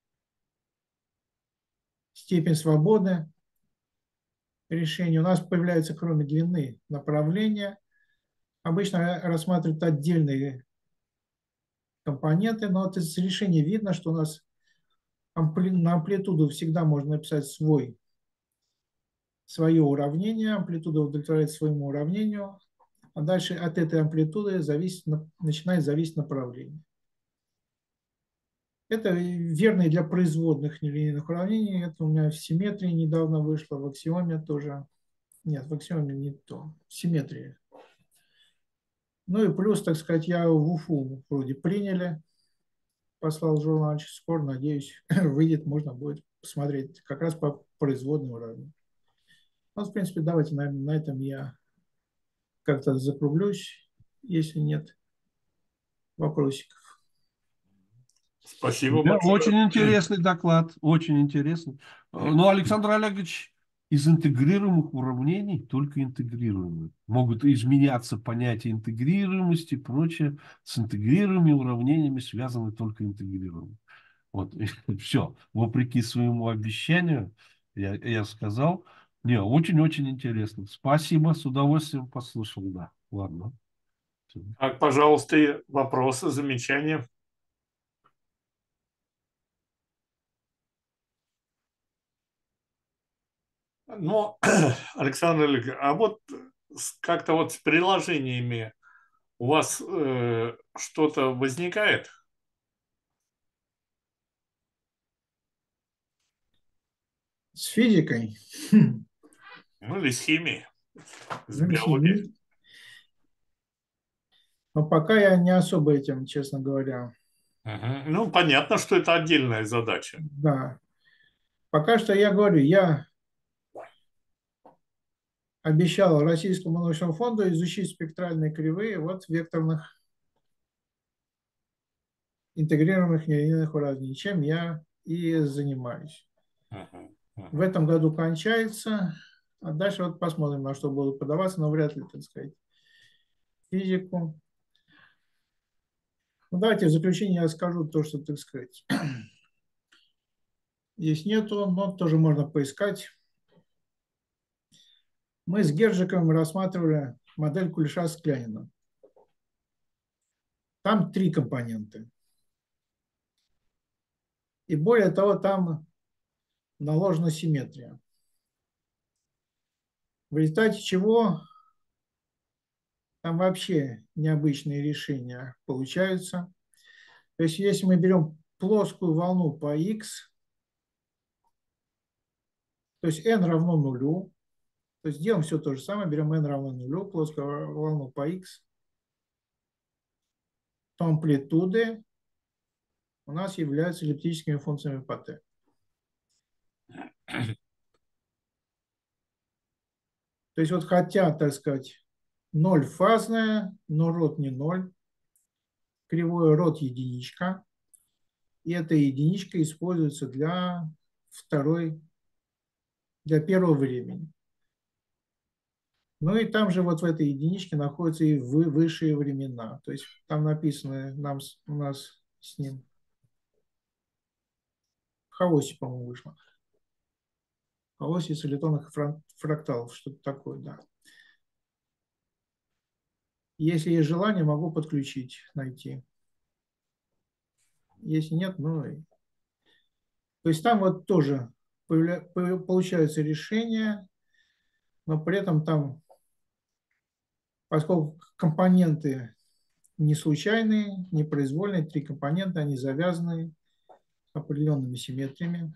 степень свободы решения. У нас появляется, кроме длины, направления. Обычно рассматривают отдельные компоненты, но вот из решения видно, что у нас ампли... на амплитуду всегда можно написать свой, свое уравнение. Амплитуда удовлетворяет своему уравнению. А дальше от этой амплитуды зависит, начинает зависеть направление. Это верно и для производных нелинейных уравнений. Это у меня в симметрии недавно вышло, в аксиоме тоже. Нет, в аксиоме не то. В симметрии. Ну и плюс, так сказать, я в УФУ вроде приняли. Послал журнал, скоро, надеюсь, выйдет, можно будет посмотреть как раз по производным уравнениям. Вот, в принципе, давайте, наверное, на этом я как-то закруглюсь, если нет вопросиков. Спасибо Да, большое. очень интересный доклад, очень интересный. Но Александр Олегович, из интегрируемых уравнений только интегрируемые. Могут изменяться понятия интегрируемости и прочее. С интегрируемыми уравнениями связаны только интегрируемые. Вот, все. Вопреки своему обещанию, я, я сказал. Не, очень-очень интересно. Спасибо, с удовольствием послушал, да. Ладно. Так, пожалуйста, вопросы, замечания. Ну, Александр Олегович, а вот как-то вот с приложениями у вас э, что-то возникает? С физикой? Ну, или с химией, с Ну, не биологией? химией. Но пока я не особо этим, честно говоря. Мгм. Ну, понятно, что это отдельная задача. Да. Пока что я говорю, я обещал Российскому научному фонду изучить спектральные кривые вот векторных интегрированных нелинейных уравнений, чем я и занимаюсь. Мгм. Мгм. В этом году кончается, а дальше вот посмотрим, на что будут подаваться, но вряд ли, так сказать, физику. Ну, давайте в заключение я скажу то, что, так сказать, здесь нету, но тоже можно поискать. Мы с Гержиковым рассматривали модель Кулеша-Склянина. Там три компонента. И более того, там наложена симметрия. В результате чего там вообще необычные решения получаются. То есть если мы берем плоскую волну по x, то есть n равно нулю, то есть делаем все то же самое, берем n равно нулю, плоскую волну по x, то амплитуды у нас являются эллиптическими функциями по t. То есть вот хотя, так сказать, ноль фазная, но род не ноль, кривой род единичка. И эта единичка используется для второй, для первого времени. Ну и там же вот в этой единичке находятся и вы- высшие времена. То есть там написано нам, с- у нас с ним в хаосе, по-моему, вышло. В хаосе солитонных фрак- фракталов, что-то такое, да. Если есть желание, могу подключить, найти. Если нет, ну и... То есть там вот тоже появля- по- получаются решения, но при этом там, поскольку компоненты не случайные, не произвольные, три компонента, они завязаны определенными симметриями,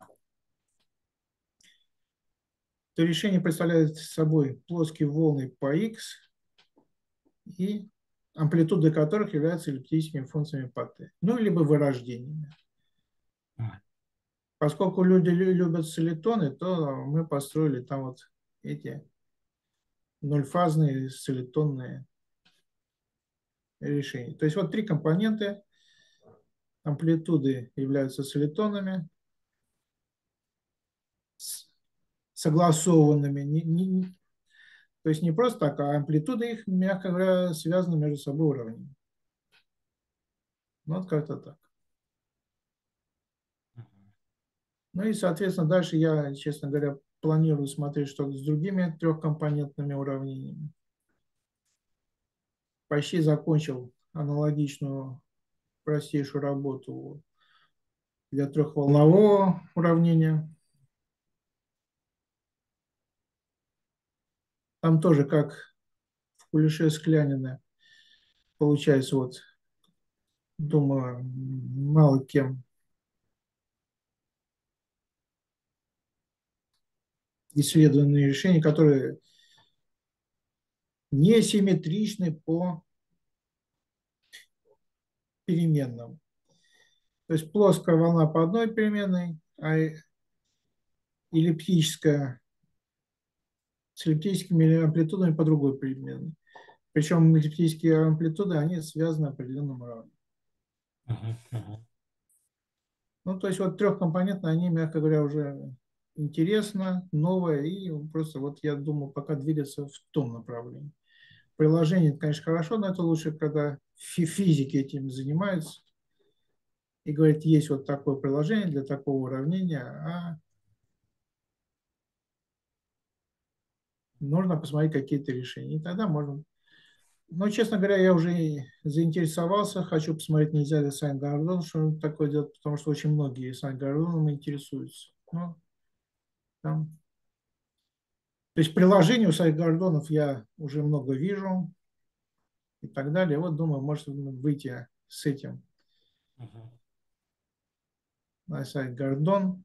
то решение представляет собой плоские волны по x, и амплитуды которых являются эллиптическими функциями по t, ну, либо вырождениями. Поскольку люди лю- любят солитоны, то мы построили там вот эти нульфазные солитонные решения. То есть вот три компоненты, амплитуды являются солитонами, с- согласованными, не- не- то есть не просто так, а амплитуды их, мягко говоря, связаны между собой уровнями. Ну, вот как-то так. Ну и, соответственно, дальше я, честно говоря, планирую смотреть что-то с другими трехкомпонентными уравнениями. Почти закончил аналогичную простейшую работу для трехволнового уравнения. Там тоже, как в Кулише Склянина, получается, вот, думаю, мало кем исследованные решения, которые несимметричны по переменным. То есть плоская волна по одной переменной, а эллиптическая с эллиптическими амплитудами по другой переменной. Причем эллиптические амплитуды, они связаны определенным уровнем. Мгм, мгм. Ну, то есть вот трехкомпонентные, они, мягко говоря, уже интересно, новое, и просто вот я думаю, пока двигаться в том направлении. Приложение, конечно, хорошо, но это лучше, когда фи- физики этим занимаются и говорят, есть вот такое приложение для такого уравнения, а нужно посмотреть какие-то решения. И тогда можно. Но, честно говоря, я уже и заинтересовался, хочу посмотреть, нельзя ли Сайн Гордон, что такое делать, потому что очень многие Сайн Гордоном интересуются. Ну, там. То есть приложений у Сайн Гордонов я уже много вижу и так далее. Вот думаю, может выйти с этим Мгм. на сайт Гордон,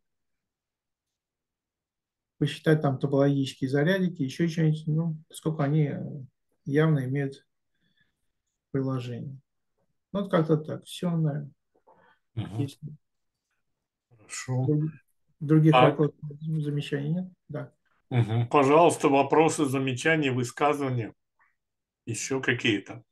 посчитать там топологические зарядики, еще что-нибудь, ну, сколько они явно имеют приложение. Ну, вот как-то так. Все, наверное. Мгм. Если Хорошо. других Так, вопросов, замечаний нет? Да. мгм. Пожалуйста, вопросы, замечания, высказывания, еще какие-то.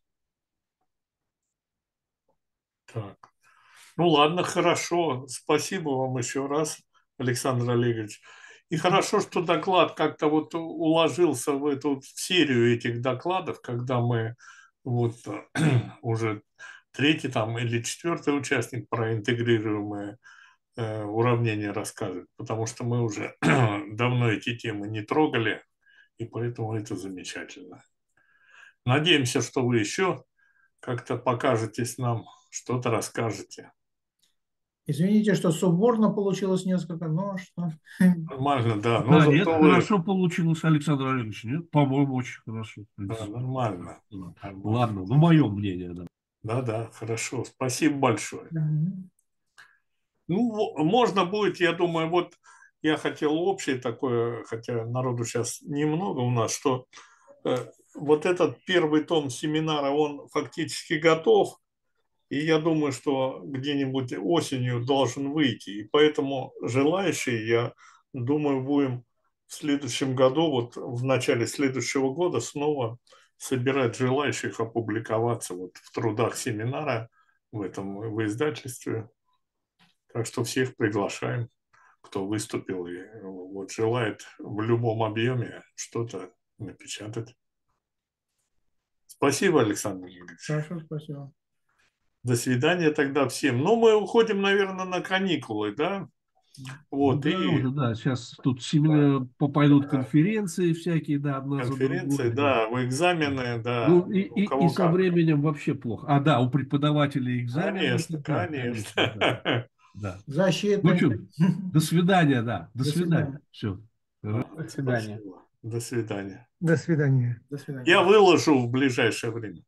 Так. Ну ладно, хорошо. Спасибо вам еще раз, Александр Олегович. И хорошо, что доклад как-то вот уложился в эту в серию этих докладов, когда мы вот уже третий там или четвертый участник про интегрируемые э, уравнения рассказывает, потому что мы уже давно эти темы не трогали, и поэтому это замечательно. Надеемся, что вы еще как-то покажетесь нам, что-то расскажете. Извините, что сумбурно получилось несколько, но что. Нормально, да. Но Да, нет, зато вы... хорошо получилось, Александр Олегович. Нет, по-моему, очень хорошо. В Да, принципе. нормально. Да. Нормально. Ладно, ну мое мнение, да. Да, да, хорошо. Спасибо большое. Мгм. Ну, во- можно будет, я думаю, вот я хотел общее такое, хотя народу сейчас немного у нас, что э, вот этот первый том семинара, он фактически готов, и я думаю, что где-нибудь осенью должен выйти. И поэтому желающие, я думаю, будем в следующем году, вот в начале следующего года снова собирать желающих опубликоваться вот в трудах семинара в этом в издательстве. Так что всех приглашаем, кто выступил и вот желает в любом объеме что-то напечатать. Спасибо, Александр Ильич. Хорошо, спасибо. До свидания тогда всем. Ну, мы уходим, наверное, на каникулы, да? Вот, да, и уже, да, сейчас тут семена, пойдут Да. конференции всякие, да, одна за конференции, другой. да, в экзамены, да, Ну, и, у и, кого и со как. временем вообще плохо. А, да, у преподавателей экзамены. Конечно, Да, конечно. да, да. Ну Защиты. что, до свидания, да, до До свидания. свидания. Все. Ага, До свидания. спасибо. До свидания. До свидания. До свидания. Я выложу в ближайшее время.